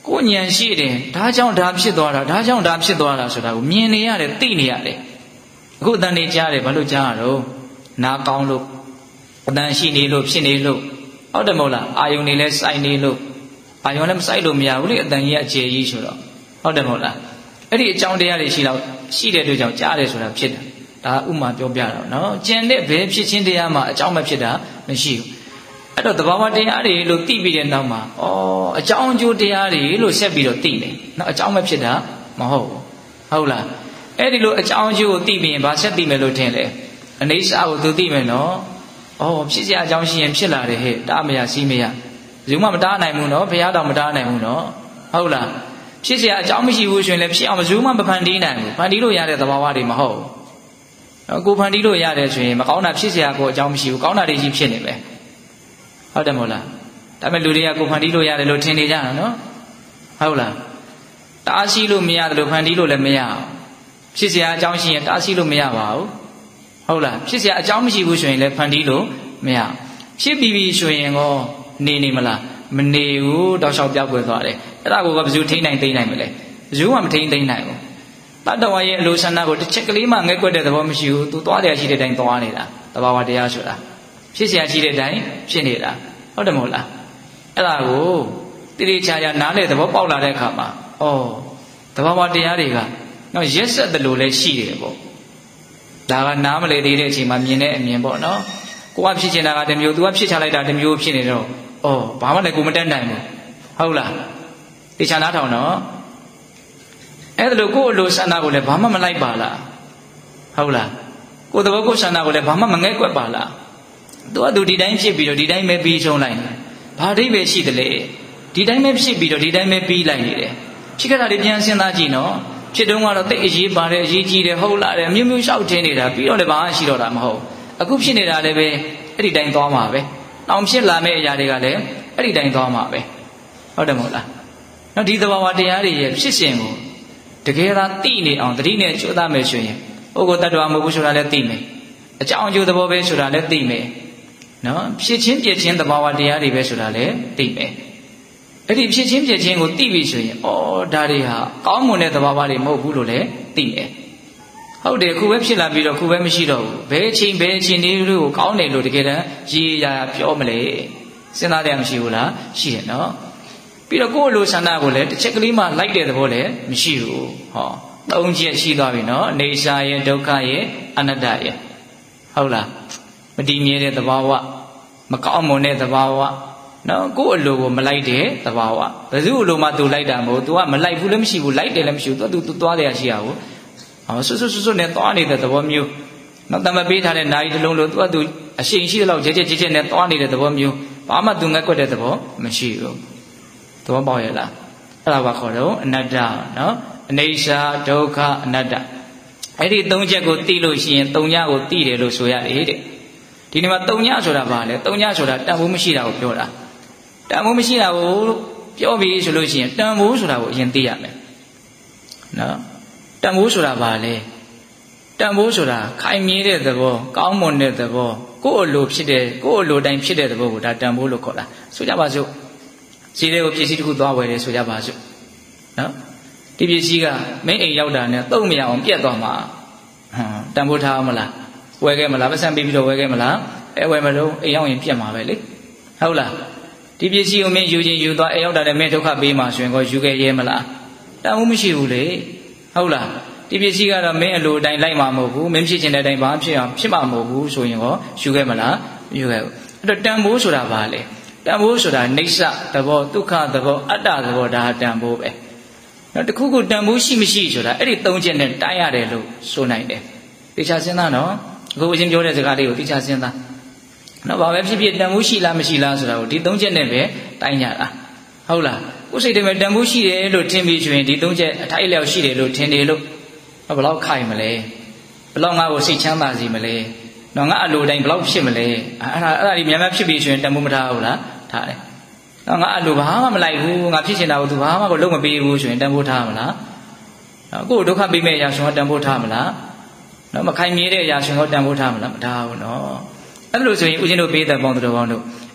S1: ကိုဉာဏ်ရှိတယ်ဒါကြောင့်ဒါဖြစ်သွားတာဒါကြောင့်ဒါဖြစ်သွားတာဆိုတာကိုမြင်နေရတယ်သိနေရတယ်အခုအတန်နေကြားတယ်ဘာလို့ကြားရတော့နားကောင်းလို့အတန်ရှိနေလို့ဖြစ်နေလို့ဟုတ်တယ်မဟုတ်လားအာယုန်နေလဲစိုက်နေလို့အာယုန်လည်းမစိုက်လို့မရဘူးလေအတန်ကြီးအကျယ်ကြီးဆိုတော့ဟုတ်တယ်မဟုတ်လားအဲ့ဒီအကြောင်းတရားတွေရှိတဲ့အတွက်ကြောင့်ကြားတယ်ဆိုတာဖြစ်တယ်ဒါဥမာပြောပြတာနော်ကျန်တဲ့ဘယ်ဖြစ်ချင်းတရားမှာအကြောင်းမဖြစ်တာမရှိဘူးအဲ့တော့သဘာဝတရားတွေလို့သိပြီးတဲ့နောက်မှာအကြောင်းအကျိုးတရားတွေလို့ဆက်ပြီးတော့သိတယ်နော်အကြောင်းမဖြစ်တာမဟုတ်ဘူးဟုတ်လားအဲ့ဒီလိုအကြောင်းအကျိုးကိုသိပြီးရင်ဘာဆက်သိမယ်လို့ထင်လဲအနေစာကိုသူသိမယ်နော်ဖြစ်စရာအကြောင်းရှိရင်ဖြစ်လာတယ်ဟဲ့တားမရစီးမရဘယ်သူမှမတားနိုင်ဘူးနော်ဘုရားတော်မတားနိုင်ဘူးနော်ဟုတ်လားဖြစ်စရာအကြောင်းမရှိဘူးဆိုရင်လည်းဖြစ်အောင်ဘယ်သူမှမဖန်တီးနိုင်ဘူးဖန်တီးလို့ရတဲ့သဘာဝတွေမဟုတ်ဘူးကိုဖန်တီးလို့ရတယ်ဆိုရင်မကောင်းတာဖြစ်စရာကိုအကြောင်းမရှိဘူးကောင်းတာတွေကြီးဖြစ်နေပဲဟုတ်တယ်မဟုတ်လားဒါပေမဲ့လူတွေကကိုဖန်တီးလို့ရတယ်လို့ထင်နေကြတာနော်ဟုတ်လားတားရှိလို့မရတယ်လို့ဖန်တီးလို့လည်းမရအောင်ဖြစ်စရာအကြောင်းရှိရင်တားရှိလို့မရပါဘူးဟုတ်လားဖြစ်စရာအကြောင်းမရှိဘူးဆိုရင်လည်းဖန်တီးလို့မရဖြစ်ပြီးပြီဆိုရင်ကောနေမလားမနေဘူးတောက်လျှောက်ပြောက်ွယ်သွားတယ်အဲ့ဒါကိုဘယ်သူထိန်းနိုင်သိနိုင်မလဲဘယ်သူမှမထိန်းသိနိုင်ဘူးတတ္တဝါရဲ့အလိုဆန္ဒကိုတစ်ချက်ကလေးမှငဲ့ကွက်တဲ့သဘောမရှိဘူးသူသွားတယ်ရှိတဲ့အတိုင်းသွားနေတာသဘာဝတရားဆိုတာဖြစ်เสียရှိတဲ့အတိုင်းဖြစ်နေတာဟုတ်တယ်မဟုတ်လားအဲ့ဒါကိုတိတိကျကျနားလေသဘောပေါက်လာတဲ့အခါမှာသဘာဝတရားတွေကနော်ရက်ဆက်တယ်လို့လည်းရှိတယ်ပေါ့ဒါကနားမလည်သေးတဲ့အချိန်မှာမြင်တဲ့အမြင်ပေါ့နော်ကိုကဖြစ်ချင်တာကတစ်မျိုးသူကဖြစ်ချလိုက်တာတစ်မျိုးဖြစ်နေတော့ဘာမှလည်းကိုမတက်နိုင်ဘူးဟုတ်လားတေချာနားထောင်နော်အဲ့ဒါလို့ကိုယ့်အလိုဆန္ဒကိုလည်းဘာမှမလိုက်ပါလားဟုတ်လားကိုယ်သဘောကိုယ်ဆန္ဒကိုလည်းဘာမှမငဲ့ကွက်ပါလားသူဒီတိုင်းဖြစ်ပြီးတော့ဒီတိုင်းပဲပြီးဆုံးလိုက်တယ်ဘာအဓိပ္ပာယ်ရှိတယ်လေဒီတိုင်းပဲဖြစ်ပြီးတော့ဒီတိုင်းပဲပြီးလိုက်နေတယ်ဖြစ်ခဲ့တာတွေပြန်စဉ်းစားကြည့်နော်ဖြစ်တုန်းကတော့တိတ်အရေးပါတယ်အရေးကြီးတယ်ဟုတ်လားတယ်မြို့မြို့လျှောက်ထင်းနေတာပြီးတော့လည်းဘာမှရှိတော့တာမဟုတ်အခုဖြစ်နေတာလည်းပဲအဲ့ဒီတိုင်းသွားမှာပဲတောင်ဖြစ်လာမယ့်အရာတွေကလည်းအဲ့ဒီတိုင်းသွားမှာပဲဟုတ်တယ်မဟုတ်လားနော်ဒီသဘာဝတရားတွေရဲ့ဖြစ်စဉ်ကိုတကယ်သာသိနေအောင်တတိနဲ့ကြိုးစားမယ်ဆိုရင်ပုဂ္ဂိုလ်တ attva မဟုတ်ဘူးဆိုတာလည်းသိမယ်အကြောင်းအကျိုးသဘောပဲဆိုတာလည်းသိမယ်နော်ဖြစ်ချင်းပြည့်ချင်းသဘာဝတရားတွေပဲဆိုတာလည်းသိမယ်အဲ့ဒီဖြစ်ချင်းပြည့်ချင်းကိုသိပြီဆိုရင်ဒါတွေဟာကောင်းမွန်တဲ့သဘာဝတွေမဟုတ်ဘူးလို့လည်းသိမယ်ဟုတ်တယ်ခုပဲဖြစ်လာပြီးတော့ခုပဲမရှိတော့ဘူးဘယ်အချိန်တွေကိုကောင်းတယ်လို့တကယ်တမ်းရေရာပြောမလဲစဉ်းစားတယ်မရှိဘူးလားရှိတယ်နော်ပြီးတော့ကိုယ့်လိုဆန္ဒကိုလည်းတစ်ချက်ကလေးမှလိုက်တဲ့သဘောလည်းမရှိဘူးသုံးချက်ရှိသွားပြီနော်အနေစာရဲ့ဒုက္ခရဲ့အနတ္တရဲ့ဟုတ်လားမတည်မြဲတဲ့သဘာဝမကောင်းမွန်တဲ့သဘာဝနော်ကိုယ့်အလိုကိုမလိုက်တဲ့သဘာဝဘယ်သူ့အလိုမှသူလိုက်တာမဟုတ် तू ကမလိုက်ဘူးလည်းမရှိဘူးလိုက်တယ်လည်းမရှိဘူး तू သွားတယ်ရှိရဘူးဆွနဲ့သွားနေတဲ့သဘောမျိုးနော်တမပေးထားတဲ့နာရီတစ်လုံးလို့ तू အရှိန်ရှိတဲ့လောက်ကြဲနဲ့သွားနေတဲ့သဘောမျိုးဘာမှ तू ငက်ကွက်တဲ့သဘောမရှိဘူးသဘောပေါက်ရဲ့လားအဲ့ဒါဘာခေါ်တော့အနတ္တနော်အနေစာဒုက္ခအနတ္တအဲ့ဒီသုံးချက်ကိုသိလို့ရှိရင်သုံးညကိုသိတယ်လို့ဆိုရတယ်တဲ့ဒီနေ့မှာသုံးညဆိုတာဘာလဲသုံးညဆိုတာတန်ဖိုးမရှိတာကိုပြောတာတန်ဖိုးမရှိတာကိုပြောပြီးဆိုလို့ရှိရင်တန်ဖိုးဆိုတာကိုအရင်သိရမယ်နော်တန်ဖိုးဆိုတာဘာလဲတန်ဖိုးဆိုတာခိုင်မြဲတဲ့သဘောကောင်းမွန်တဲ့သဘောကိုယ့်အလိုဖြစ်တဲ့ကိုယ့်အလိုတိုင်းဖြစ်တဲ့သဘောကိုဒါတန်ဖိုးလို့ခေါ်တာဆိုကြပါစို့ဈေးတွေကိုပစ္စည်းတစ်ခုသွားဝယ်တယ်ဆိုကြပါစို့နော်ဒီပစ္စည်းကမင်းအိမ်ရောက်တာနဲ့သုံးမရအောင်ပြတ်သွားမှာတန်ဖိုးထားမလားဝယ်ခဲ့မလားပတ်စံပေးပြီးတော့ဝယ်ခဲ့မလားဝယ်မလို့အိမ်ရောက်ရင်ပြတ်မှာပဲလေဟုတ်လားဒီပစ္စည်းကိုမင်းယူချင်းယူသွားအိမ်ရောက်တာနဲ့မင်းဒုက္ခပေးမှာဆိုရင်ကိုယူခဲ့ရဲမလားတန်ဖိုးမရှိဘူးလေဟုတ်လားဒီပစ္စည်းကတော့မင်းအလိုအတိုင်းလိုက်မှာမဟုတ်ဘူးမင်းဖြစ်ချင်တဲ့အတိုင်းဘာဖြစ်အောင်ဖြစ်မှာမဟုတ်ဘူးဆိုရင်ရောယူခဲ့မလားမယူခဲ့ဘူးအဲ့တော့တန်ဖိုးဆိုတာဘာလဲတန်ဖိုးဆိုတာနိစ္စသဘောဒုက္ခသဘောအတ္တသဘောဒါတန်ဖိုးပဲနော်တခုခုတန်ဖိုးရှိမရှိဆိုတာအဲ့ဒီသုံးချက်နဲ့တိုင်းရတယ်လို့ဆိုနိုင်တယ်တေချာစဉ်းစားနော်အခုအချင်းပြောတဲ့စကားလေးကိုတေချာစဉ်းစားနော်ဘာပဲဖြစ်ဖြစ်တန်ဖိုးရှိလားမရှိလားဆိုတာကိုဒီသုံးချက်နဲ့ပဲတိုင်းကြတာဟုတ်လားကိုယ်စိတ်ထဲမှာတန်ဖိုးရှိတယ်လို့ထင်ပြီးဆိုရင်ဒီသုံးချက်အထိုက်အလျောက်ရှိတယ်လို့ထင်တယ်လို့ဘယ်လောက်ခိုင်မလဲဘယ်လောက်ငါ့ကိုစိတ်ချမ်းသာစေမလဲနော်ငါအလိုတိုင်းဘယ်လောက်ဖြစ်မလဲအဲ့ဒါဒီများများဖြစ်ပြီးဆိုရင်တန်ဖိုးမထားဘူးလားထားတယ်နော်ငါအလိုဘာမှမလိုက်ဘူးငါဖြစ်ချင်တာကိုသူဘာမှကိုလုံးမပေးဘူးဆိုရင်တန်ဖိုးထားမလားနော်ကိုယ်ဒုက္ခပေးမဲ့အရာဆိုတော့တန်ဖိုးထားမလားနော်မခိုင်မြဲတဲ့အရာဆိုတော့တန်ဖိုးထားမလားမထားဘူးနော်အဲ့လိုဆိုရင်ဦးဇင်းတို့ပေးတဲ့ပေါင်းတော်ပေါင်းတို့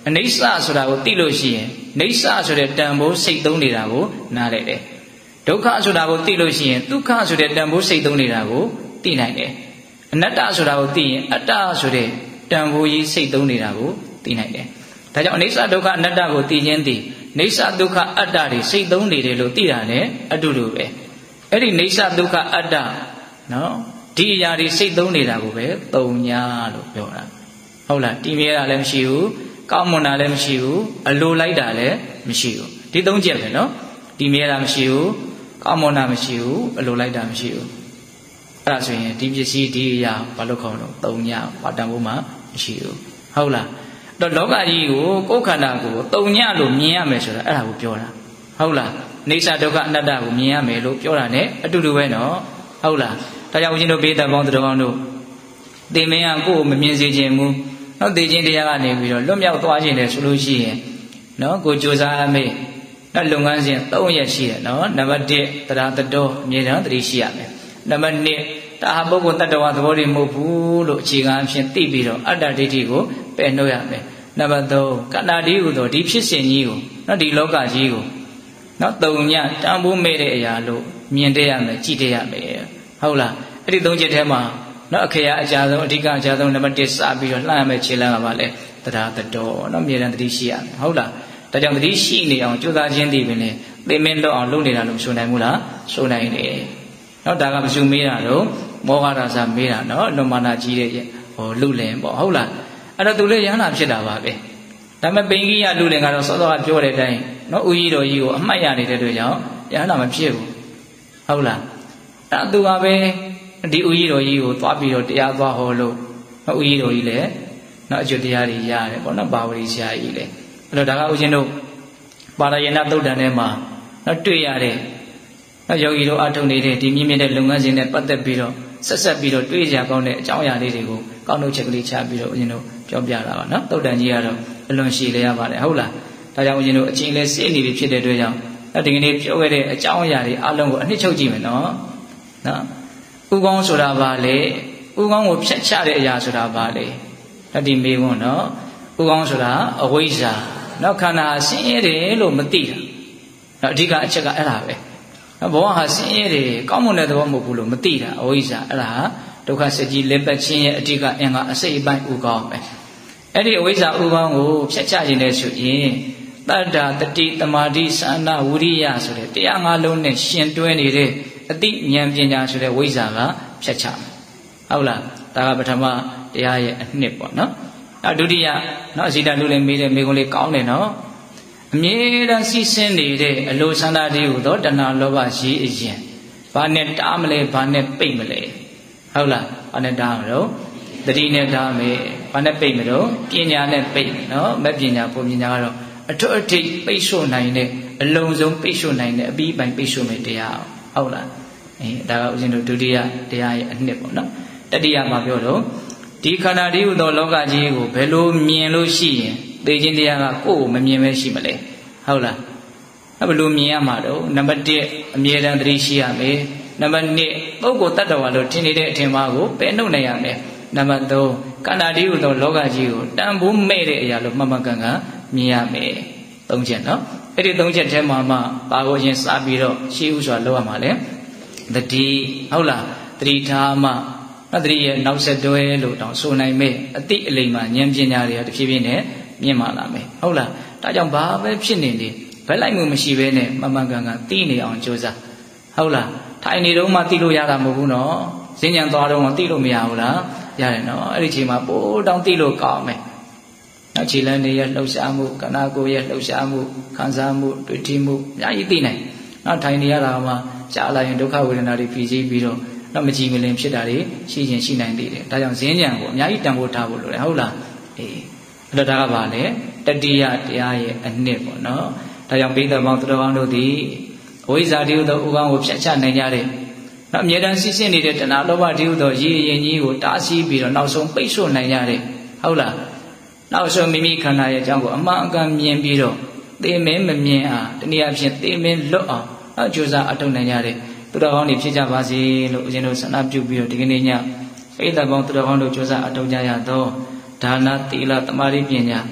S1: အနိစ္စဆိုတာကိုသိလို့ရှိရင်နိစ္စဆိုတဲ့တန်ဖိုးစိတ်သုံးနေတာကိုနားလည်တယ်ဒုက္ခဆိုတာကိုသိလို့ရှိရင်ဒုက္ခဆိုတဲ့တန်ဖိုးစိတ်သုံးနေတာကိုသိနိုင်တယ်အနတ္တဆိုတာကိုသိရင်အတ္တဆိုတဲ့တန်ဖိုးကြီးစိတ်သုံးနေတာကိုသိနိုင်တယ်ဒါကြောင့်အနိစ္စဒုက္ခအနတ္တကိုသိခြင်းသည်နိစ္စဒုက္ခအတ္တတွေစိတ်သုံးနေတယ်လို့သိတာနဲ့အတူတူပဲအဲ့ဒီနိစ္စဒုက္ခအတ္တနော်ဒီအရာတွေစိတ်သုံးနေတာကိုပဲသုံးညာလို့ပြောတာဟုတ်လားတည်မြဲတာလည်းမရှိဘူးကောင်းမွန်တာလည်းမရှိဘူးအလိုလိုက်တာလည်းမရှိဘူးဒီသုံးချက်ပဲနော်တည်မြဲတာမရှိဘူးကောင်းမွန်တာမရှိဘူးအလိုလိုက်တာမရှိဘူးအဲ့ဒါဆိုရင်ဒီပစ္စည်းဒီအရာဘာလို့ခေါ်လို့သုံးညာဘာတန်ဖို့မှမရှိဘူးဟုတ်လားတော့လောကကြီးကိုကိုယ်ခန္ဓာကိုသုံးညာလို့မြင်ရမယ်ဆိုတာအဲ့ဒါကိုပြောတာဟုတ်လားနေသဒုက္ခအနတ္တကိုမြင်ရမယ်လို့ပြောတာ ਨੇ အတူတူပဲနော်ဟုတ်လားဒါကြောင့်ဦးဇင်းတို့ဘေးသက်ပေါင်းတော်တို့သင်မင်းကကိုယ်ကိုမမြင်စေခြင်းမူနော်သိခြင်းတရားကနေပြီးတော့လွတ်မြောက်သွားခြင်းတယ်ဆိုလို့ရှိရင်နော်ကိုကြိုးစားအမေနော်လုပ်ငန်းစဉ်3ရက်ရှိတယ်နော်နံပါတ်1တရားတတော်အမြဲတမ်းသတိရှိရမယ်နံပါတ်2ဒါဟာပုဂ္ဂိုလ်တ attva သဘောတည်းမဟုတ်ဘူးလို့အခြေခံအဖြစ်သိပြီးတော့အတ္တဒိဋ္ဌိကိုပယ်နှုတ်ရမယ်နံပါတ်3ကန္တာဒီဟုသောဒီဖြစ်စဉ်ကြီးကိုနော်ဒီလောကကြီးကိုနော်တုံညတန်ဖိုးမဲ့တဲ့အရာလို့မြင်တတ်ရမယ်ကြည့်တတ်ရမယ်ဟုတ်လားအဲ့ဒီ3ချက်ထဲမှာနော်အခရာအကြဆုံးအဓိကအကြဆုံးနံပါတ်1စပြီးတော့လှမ်းရမယ်ခြေလှမ်းကပါလေတရားတတော်နော်အမြဲတမ်းသတိရှိရမယ်ဟုတ်လားဒါကြောင့်သတိရှိနေအောင်ကြိုးစားခြင်းဒီပင်လေသိမင်းလွတ်အောင်လုပ်နေတာလို့ဆိုနိုင်ဘူးလားဆိုနိုင်တယ်နော်ဒါကမစုမေးတာတော့မောဟရာဇာမေးတာနော်လွန်မာနာကြီးတဲ့ဟိုလူလင်ပေါ့ဟုတ်လားအဲ့တော့သူလည်းရဟန္တာဖြစ်တာပါပဲဒါပေမဲ့ပိန်ကြီးရလူလင်ကတော့စောစောကပြောတဲ့အတိုင်းနော်ဦးကြီးတော်ကြီးကိုအမှတ်ရနေတဲ့အတွက်ကြောင့်ရဟန္တာမဖြစ်ဘူးဟုတ်လားအဲ့သူကပဲဒီဦးကြီးတော်ကြီးကိုသွားပြီးတော့တရားသွားဟောလို့နော်ဦးကြီးတော်ကြီးလည်းနော်အကျွတ်တရားတွေရတယ်ပေါ့နော်ဘာဝရီဆရာကြီးလည်းအဲ့တော့ဒါကဦးဇင်းတို့ပါရယနာသုတ်တန်ထဲမှာနော်တွေ့ရတဲ့နော်ယောဂီတို့အထုံနေတဲ့ဒီမြင့်မြတ်တဲ့လုပ်ငန်းစဉ်နဲ့ပတ်သက်ပြီးတော့ဆက်ပြီးတော့တွေးကြကောင်းတဲ့အကြောင်းအရာလေးတွေကိုကောင်းနှုတ်ချက်ကလေးချပြီးတော့ဦးဇင်းတို့ပြောပြတာပါနော်သုတ်တန်ကြီးကတော့အလွန်ရှည်လေရပါတယ်ဟုတ်လားဒါကြောင့်ဦးဇင်းတို့အချိန်လေးစေးနေပြီဖြစ်တဲ့အတွက်ကြောင့်ဒီကနေ့ပြောခဲ့တဲ့အကြောင်းအရာတွေအလုံးကိုအနှစ်ချုပ်ကြည့်မယ်နော်နော်ဥကောင်းဆိုတာဘာလဲဥကောင်းကိုဖြတ်ချတဲ့အရာဆိုတာဘာလဲဒီမေးခွန်းနော်ဥကောင်းဆိုတာအဝိဇ္ဇာနော်ခန္ဓာဆင်းရဲတယ်လို့မသိတာနော်အဓိကအချက်ကအဲ့ဒါပဲဘဝဟာဆင်းရဲတယ်ကောင်းမွန်တဲ့သဘောမဟုတ်ဘူးလို့မသိတာအဝိဇ္ဇာအဲ့ဒါဒုက္ခစကြီးလက်ပတ်ခြင်းရဲ့အဓိကအင်္ဂါအစိတ်အပိုင်းဥကောင်းပဲအဲ့ဒီအဝိဇ္ဇာဥကောင်းကိုဖြတ်ချခြင်းနဲ့ဆိုရင်တတ္တာတတိတမာတိသန္နာဝိရိယဆိုတဲ့တရား၅လုံးနဲ့ရှင်တွဲနေတဲ့အတိဉာဏ်ပညာဆိုတဲ့ဝိဇ္ဇာကဖြတ်ချမယ်ဟုတ်လားဒါကပထမတရားရဲ့အနှစ်ပေါ့နော်ဒုတိယနော်အစိတလူလည်းမေးတဲ့မေးခွန်းလေးကောင်းတယ်နော်အမြဲတမ်းစီးဆင်းနေတဲ့အလိုဆန္ဒတည်းဟူသောတဏှာလောဘရှိအရင်ဘာနဲ့တားမလဲဘာနဲ့ပိတ်မလဲဟုတ်လားဘာနဲ့တားမလို့တတိနဲ့တားမယ်ဘာနဲ့ပိတ်မလို့ပညာနဲ့ပိတ်နော်မဲ့ပညာပုံပညာကတော့အထွတ်အထိပ်ပိတ်ဆို့နိုင်တဲ့အလုံးစုံပိတ်ဆို့နိုင်တဲ့အပြီးပိုင်းပိတ်ဆို့မယ်တရားဟုတ်လားဒါကဦးဇင်းတို့ဒုတိယတရားရဲ့အနှစ်ပေါ့နော်တတိယမှာပြောတော့ဒီခန္ဓာတည်းဟူသောလောကကြီးကိုဘယ်လိုမြင်လို့ရှိရင်သိခြင်းတရားကကိုယ်ကိုမမြင်ပဲရှိမလဲဟုတ်လားဘယ်လိုမြင်ရမှာတော့နံပါတ်1အမြဲတမ်းသတိရှိရမယ်နံပါတ်2ပုဂ္ဂိုလ်တ attva လို့ထင်နေတဲ့အထင်မှားကိုပယ်နှုတ်နိုင်ရမယ်နံပါတ်3ခန္ဓာတည်းဟူသောလောကကြီးကိုတန်ဖိုးမဲ့တဲ့အရာလို့မှန်မှန်ကန်ကန်မြင်ရမယ်3ချက်နော်အဲ့ဒီ3ချက်ထဲမှာမှပါကိုချင်းစပြီးတော့ရှေးဥစွာလောက်ရမှာလေတတိဟုတ်လားတတိထားမှတတိရဲ့နောက်ဆက်တွဲလို့တောင်ဆိုနိုင်မဲ့အတိအလိမ္မာဉာဏ်ပညာတွေကတဖြည်းဖြည်းနဲ့မြင့်မာလာမယ်ဟုတ်လားဒါကြောင့်ဘာပဲဖြစ်နေနေဘယ်လိုက်မှုမရှိဘဲနဲ့မှန်မှန်ကန်ကန်သိနေအောင်ကြိုးစားဟုတ်လားထိုင်နေတော့မှသိလို့ရတာမဟုတ်ဘူးနော်ဈဉ္ဉံသွားတော့မှသိလို့မရဘူးလားရတယ်နော်အဲ့ဒီချိန်မှာပိုးတောင်သိလို့ကောင်းမယ်နော်ခြေလမ်းတွေရဲ့လှုပ်ရှားမှုခန္ဓာကိုယ်ရဲ့လှုပ်ရှားမှုခံစားမှုတွေ့ထိမှုအများကြီးသိနိုင်နော်ထိုင်နေရတာမှကြားလာရင်ဒုက္ခဝေဒနာတွေဖြည့်ဆည်းပြီးတော့တော့မကြည်မလင်ဖြစ်တာတွေရှိရင်ရှိနိုင်သေးတယ်ဒါကြောင့်ဈဉ္ဉံကိုအများကြီးတန်ဖိုးထားဖို့လိုတယ်ဟုတ်လားအေးအဲ့တော့ဒါကပါလေတတိယတရားရဲ့အနှစ်ပေါ့နော်ဒါကြောင့်ဘိဓမ္မောသူတော်ကောင်းတို့သည်အဝိဇ္ဇာတည်းဟူသောဥကောင်းကိုဖြတ်ချနိုင်ကြတဲ့နော်အမြဲတမ်းစီးဆင်းနေတဲ့တဏှာလောဘတည်းဟူသောရည်ရင်ကြီးကိုတားဆီးပြီးတော့နောက်ဆုံးပိတ်ဆို့နိုင်ကြတဲ့ဟုတ်လားနောက်ဆုံးမိမိခန္ဓာရဲ့အကြောင်းကိုအမှန်အကန်မြင်ပြီးတော့သိမင်းမမြင်အားတနည်းအားဖြင့်သိမင်းလွတ်အောင်အကျိုးစားအထောက်နိုင်ကြတဲ့သူတော်ကောင်းတွေဖြစ်ကြပါစေလို့ဦးဇင်းတို့ဆန္ဒပြုပြီးတော့ဒီကနေ့ညပိဋကပေါင်းသူတော်ကောင်းတို့ကြိုးစားအထောက်ကြရသောဒါနသီလသမာဓိပညာ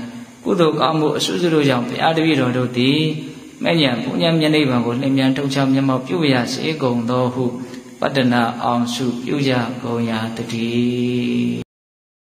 S1: ကုသိုလ်ကောင်းမှုအစွတ်စွတ်တို့ကြောင့်ဘုရားတပည့်တော်တို့သည်မဲ့ညာဘုညာမျက်နှိပ်ပံကိုလင်းမြန်ထုတ်ချမျက်မှောက်ပြုရစေကုန်သောဟုပတ္တနာအောင်စုပြုကြကုန်ရာတည်း